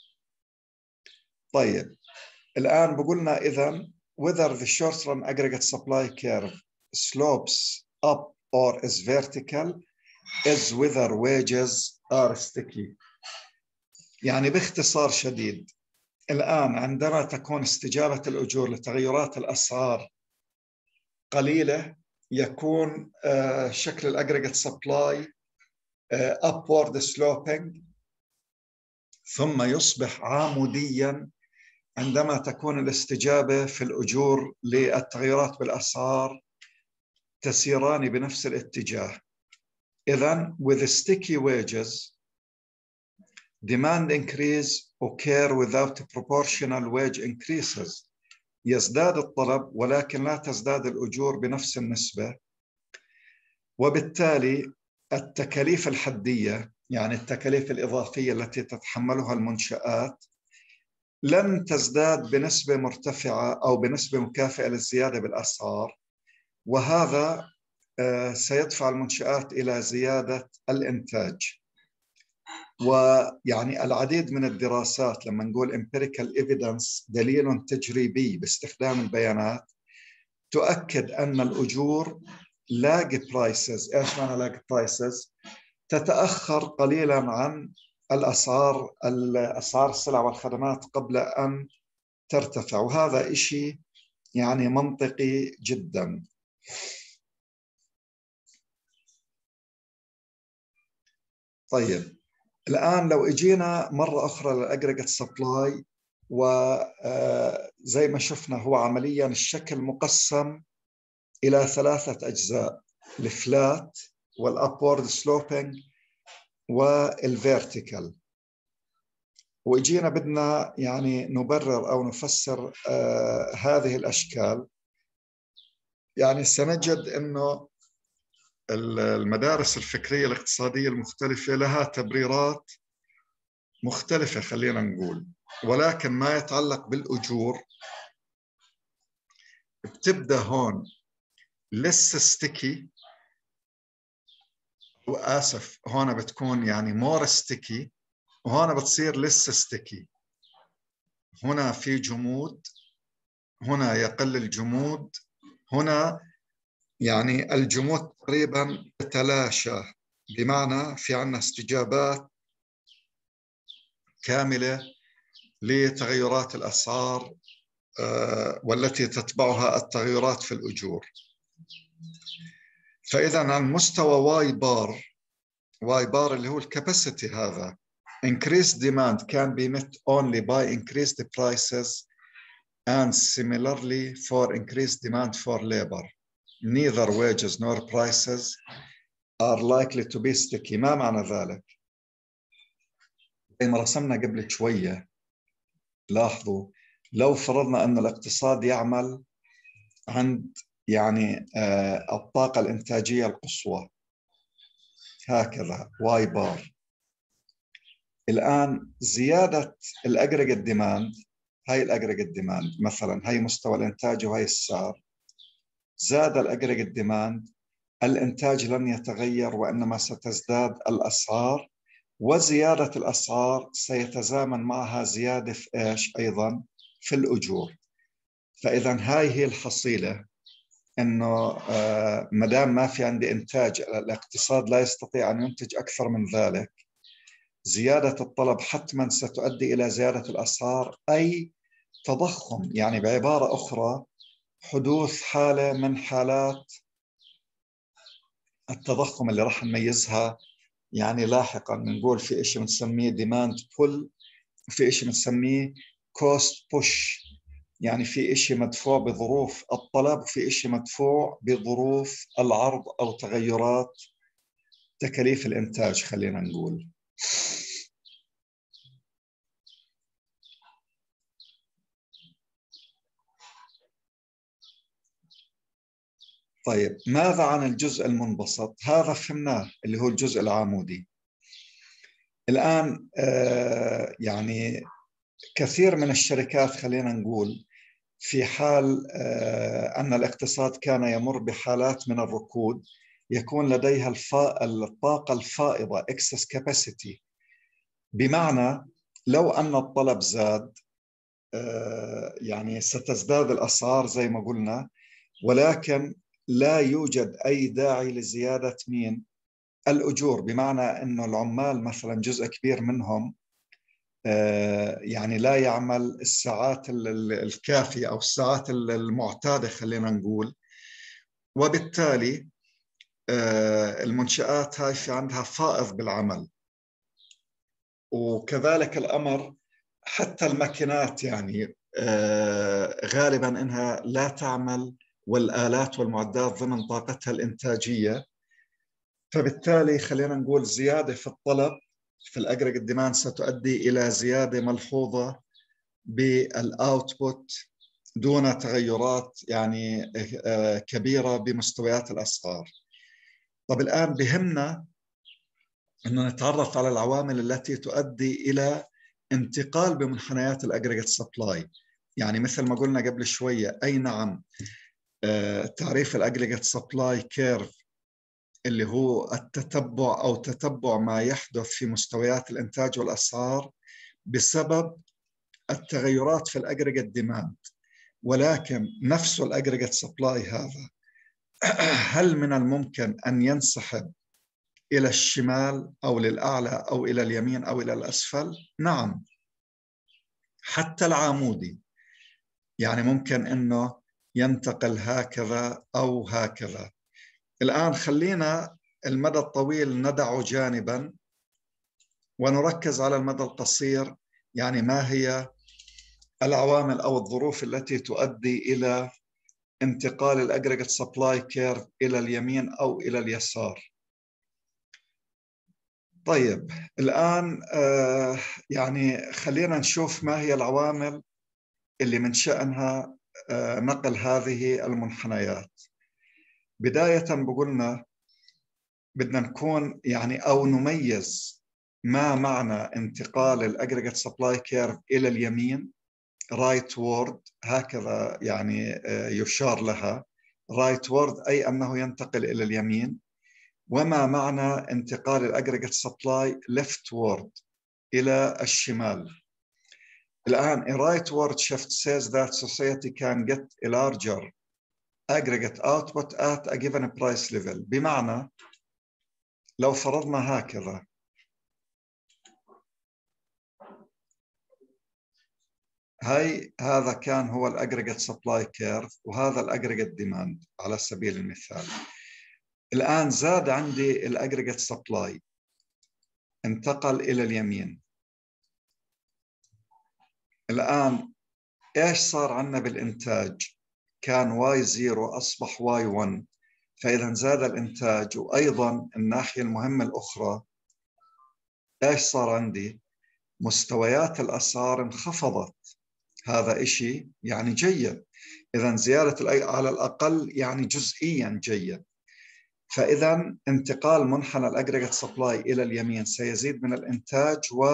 طيب الآن بقولنا إذن whether the short run aggregate supply curve slopes up or is vertical is whether wages are sticky. يعني باختصار شديد الآن عندما تكون استجابة الأجور لتغيرات الأسعار قليلة يكون شكل الأجريجيت سبلاي upward sloping ثم يصبح عمودياً عندما تكون الاستجابة في الأجور للتغيرات بالأسعار تسيران بنفس الاتجاه. إذن with sticky wages demand increase occur without proportional wage increases، يزداد الطلب ولكن لا تزداد الأجور بنفس النسبة، وبالتالي التكاليف الحدية يعني التكاليف الإضافية التي تتحملها المنشآت لن تزداد بنسبة مرتفعة أو بنسبة مكافئة للزيادة بالأسعار، وهذا سيدفع المنشآت إلى زيادة الإنتاج. ويعني العديد من الدراسات لما نقول empirical evidence دليل تجريبي باستخدام البيانات تؤكد أن الأجور لاج برايسز. إيش معنى لاج برايسز؟ تتأخر قليلا عن الأسعار الأسعار السلع والخدمات قبل أن ترتفع، وهذا إشي يعني منطقي جدا. طيب الآن لو اجينا مرة أخرى للأجريجيت سبلاي، وزي ما شفنا هو عمليا الشكل مقسم إلى ثلاثة أجزاء: الفلات والأبورد سلوبينج والفيرتيكال. وإجينا بدنا يعني نبرر أو نفسر آه هذه الأشكال. يعني سنجد أنه المدارس الفكرية الاقتصادية المختلفة لها تبريرات مختلفة خلينا نقول، ولكن ما يتعلق بالأجور بتبدأ هون لسه ستيكي، وآسف هون بتكون يعني مور ستيكي، وهون بتصير لسه ستيكي. هنا في جمود، هنا يقل الجمود، هنا يعني الجمود تقريبا تتلاشى، بمعنى في عنا استجابات كاملة لتغيرات الأسعار والتي تتبعها التغيرات في الأجور. فإذا عن مستوى واي بار، واي بار اللي هو الكاباسيتي هذا، increased demand can be met only by increased prices and similarly for increased demand for labor. Neither wages nor prices are likely to be sticky. ما معنى ذلك؟ زي ما رسمنا قبل شوية، لاحظوا لو فرضنا أن الاقتصاد يعمل عند يعني الطاقة الإنتاجية القصوى هكذا واي بار، الآن زيادة الأجريجيت ديماند، هاي الأجريجيت ديماند مثلا، هاي مستوى الإنتاج وهي السعر، زاد الأجريجيت ديماند، الإنتاج لن يتغير وإنما ستزداد الأسعار، وزيادة الأسعار سيتزامن معها زيادة في إيش أيضا؟ في الأجور. فإذا هاي هي الحصيلة، إنه آه مدام ما في عندي إنتاج، الاقتصاد لا يستطيع أن ينتج أكثر من ذلك، زيادة الطلب حتما ستؤدي إلى زيادة الأسعار، أي تضخم. يعني بعبارة أخرى حدوث حالة من حالات التضخم اللي راح نميزها يعني لاحقا. بنقول في إشي بنسميه ديماند بول، وفي إشي بنسميه كوست بوش، يعني في إشي مدفوع بظروف الطلب وفي إشي مدفوع بظروف العرض أو تغيرات تكاليف الإنتاج خلينا نقول. طيب ماذا عن الجزء المنبسط؟ هذا فهمناه اللي هو الجزء العمودي. الآن آه يعني كثير من الشركات خلينا نقول في حال آه أن الاقتصاد كان يمر بحالات من الركود، يكون لديها الفا... الطاقة الفائضة excess capacity، بمعنى لو أن الطلب زاد آه يعني ستزداد الأسعار زي ما قلنا، ولكن لا يوجد أي داعي لزيادة مين؟ الأجور، بمعنى أنه العمال مثلا جزء كبير منهم يعني لا يعمل الساعات الكافية أو الساعات المعتادة خلينا نقول، وبالتالي المنشآت هاي في عندها فائض بالعمل. وكذلك الأمر حتى الماكينات يعني غالبا إنها لا تعمل، والآلات والمعدات ضمن طاقتها الإنتاجية، فبالتالي خلينا نقول زيادة في الطلب في الأجريجيت ديماند ستؤدي إلى زيادة ملحوظة بالأوتبوت دون تغيرات يعني كبيرة بمستويات الأسعار. طب الآن بهمنا أنه نتعرف على العوامل التي تؤدي إلى انتقال بمنحنيات الأجريجيت سبلاي. يعني مثل ما قلنا قبل شوية، أي نعم تعريف الأجريجيت سبلاي كيرف اللي هو التتبع أو تتبع ما يحدث في مستويات الإنتاج والأسعار بسبب التغيرات في الأجريجيت ديماند. ولكن نفس الأجريجيت سبلاي هذا هل من الممكن أن ينسحب إلى الشمال أو للأعلى أو إلى اليمين أو إلى الأسفل؟ نعم، حتى العامودي يعني ممكن أنه ينتقل هكذا أو هكذا. الآن خلينا المدى الطويل ندعه جانبا ونركز على المدى القصير، يعني ما هي العوامل أو الظروف التي تؤدي إلى انتقال الأجريجيت سبلاي كيرف إلى اليمين أو إلى اليسار. طيب الآن آه يعني خلينا نشوف ما هي العوامل اللي من شأنها آه نقل هذه المنحنيات. بداية بقولنا بدنا نكون يعني أو نميز ما معنى انتقال الأجريجيت سبلاي كيرف إلى اليمين رايت وورد، هكذا يعني يشار لها رايت وورد أي أنه ينتقل إلى اليمين، وما معنى انتقال الأجريجيت سبلاي ليفت وورد إلى الشمال. الآن a right word shift says that society can get a larger aggregate output at a given price level. بمعنى لو فرضنا هكذا، هاي هذا كان هو الأجريجيت سبلاي كيرف وهذا الأجريجيت ديماند على سبيل المثال. الآن زاد عندي الأجريجيت سبلاي، انتقل إلى اليمين. الآن إيش صار عندنا بالإنتاج؟ كان واي صفر أصبح واي واحد، فإذا زاد الإنتاج. وأيضا الناحية المهمة الأخرى إيش صار عندي؟ مستويات الأسعار انخفضت، هذا إشي يعني جيد. إذا زيادة على الأقل يعني جزئيا جيد. فإذا انتقال منحنى الأجريجيت سبلاي إلى اليمين سيزيد من الإنتاج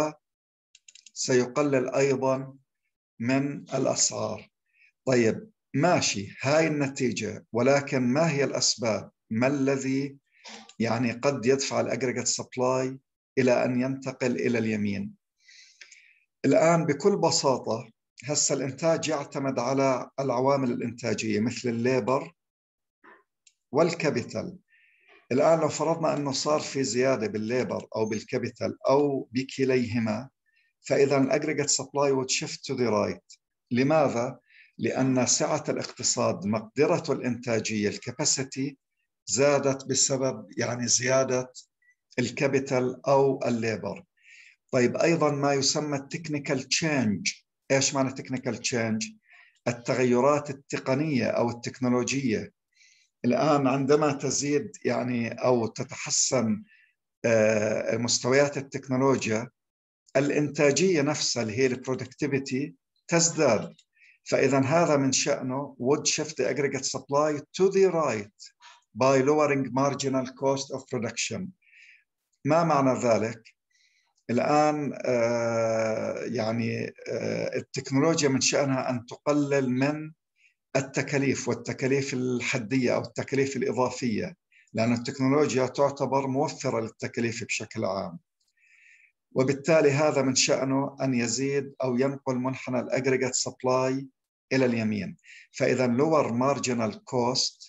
وسيقلل أيضا من الأسعار. طيب ماشي، هاي النتيجة، ولكن ما هي الأسباب؟ ما الذي يعني قد يدفع الأجريجيت سبلاي إلى أن ينتقل إلى اليمين؟ الآن بكل بساطة هسه الإنتاج يعتمد على العوامل الإنتاجية مثل الليبر والكابيتال. الآن لو فرضنا أنه صار في زيادة بالليبر أو بالكابيتال أو بكليهما، فإذا الأجريجيت سبلاي would shift to the right. لماذا؟ لأن سعة الاقتصاد مقدرته الإنتاجية الكاباسيتي زادت بسبب يعني زيادة الكابيتال أو الليبر. طيب أيضا ما يسمى التكنيكال تشينج. إيش معنى تكنيكال تشينج؟ التغيرات التقنية أو التكنولوجية. الآن عندما تزيد يعني أو تتحسن مستويات التكنولوجيا، الإنتاجية نفسها اللي هي البرودكتيفيتي تزداد. فإذا هذا من شأنه would shift the aggregate supply to the right by lowering marginal cost of production. ما معنى ذلك؟ الآن آه يعني آه التكنولوجيا من شأنها أن تقلل من التكاليف والتكاليف الحدية أو التكاليف الإضافية، لأن التكنولوجيا تعتبر موفرة للتكاليف بشكل عام. وبالتالي هذا من شأنه أن يزيد أو ينقل منحنى الأجريجيت سبلاي إلى اليمين. فإذا lower marginal cost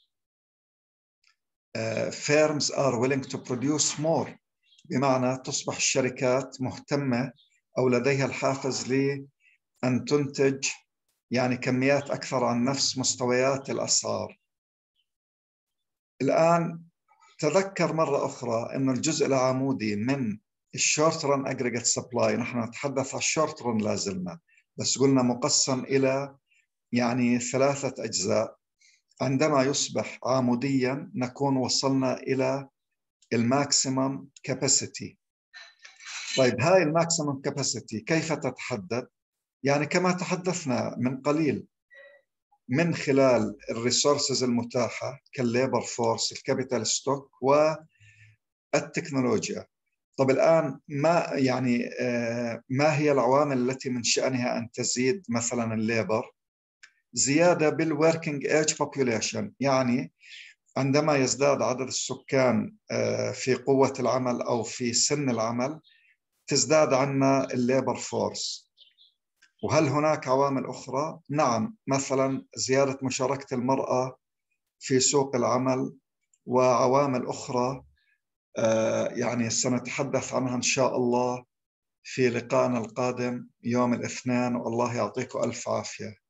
uh, firms are willing to produce more، بمعنى تصبح الشركات مهتمة أو لديها الحافز لأن تنتج يعني كميات أكثر عن نفس مستويات الأسعار. الآن تذكر مرة أخرى أن الجزء العمودي من الشورت رن أجريجيت سبلاي، نحن نتحدث عن الشورت رن لازلنا، بس قلنا مقسم إلى يعني ثلاثة أجزاء. عندما يصبح عموديا نكون وصلنا إلى الماكسيمم كاباسيتي. طيب هاي الماكسيمم كاباسيتي كيف تتحدد؟ يعني كما تحدثنا من قليل، من خلال الريسورسز المتاحة كالليبر فورس، الكابيتال ستوك والتكنولوجيا. طب الآن ما يعني ما هي العوامل التي من شأنها أن تزيد مثلا الليبر؟ زيادة بالوركينج ايج population، يعني عندما يزداد عدد السكان في قوة العمل أو في سن العمل تزداد عنا الليبر فورس. وهل هناك عوامل أخرى؟ نعم، مثلا زيادة مشاركة المرأة في سوق العمل وعوامل أخرى يعني سنتحدث عنها إن شاء الله في لقائنا القادم يوم الاثنين، والله يعطيكم ألف عافية.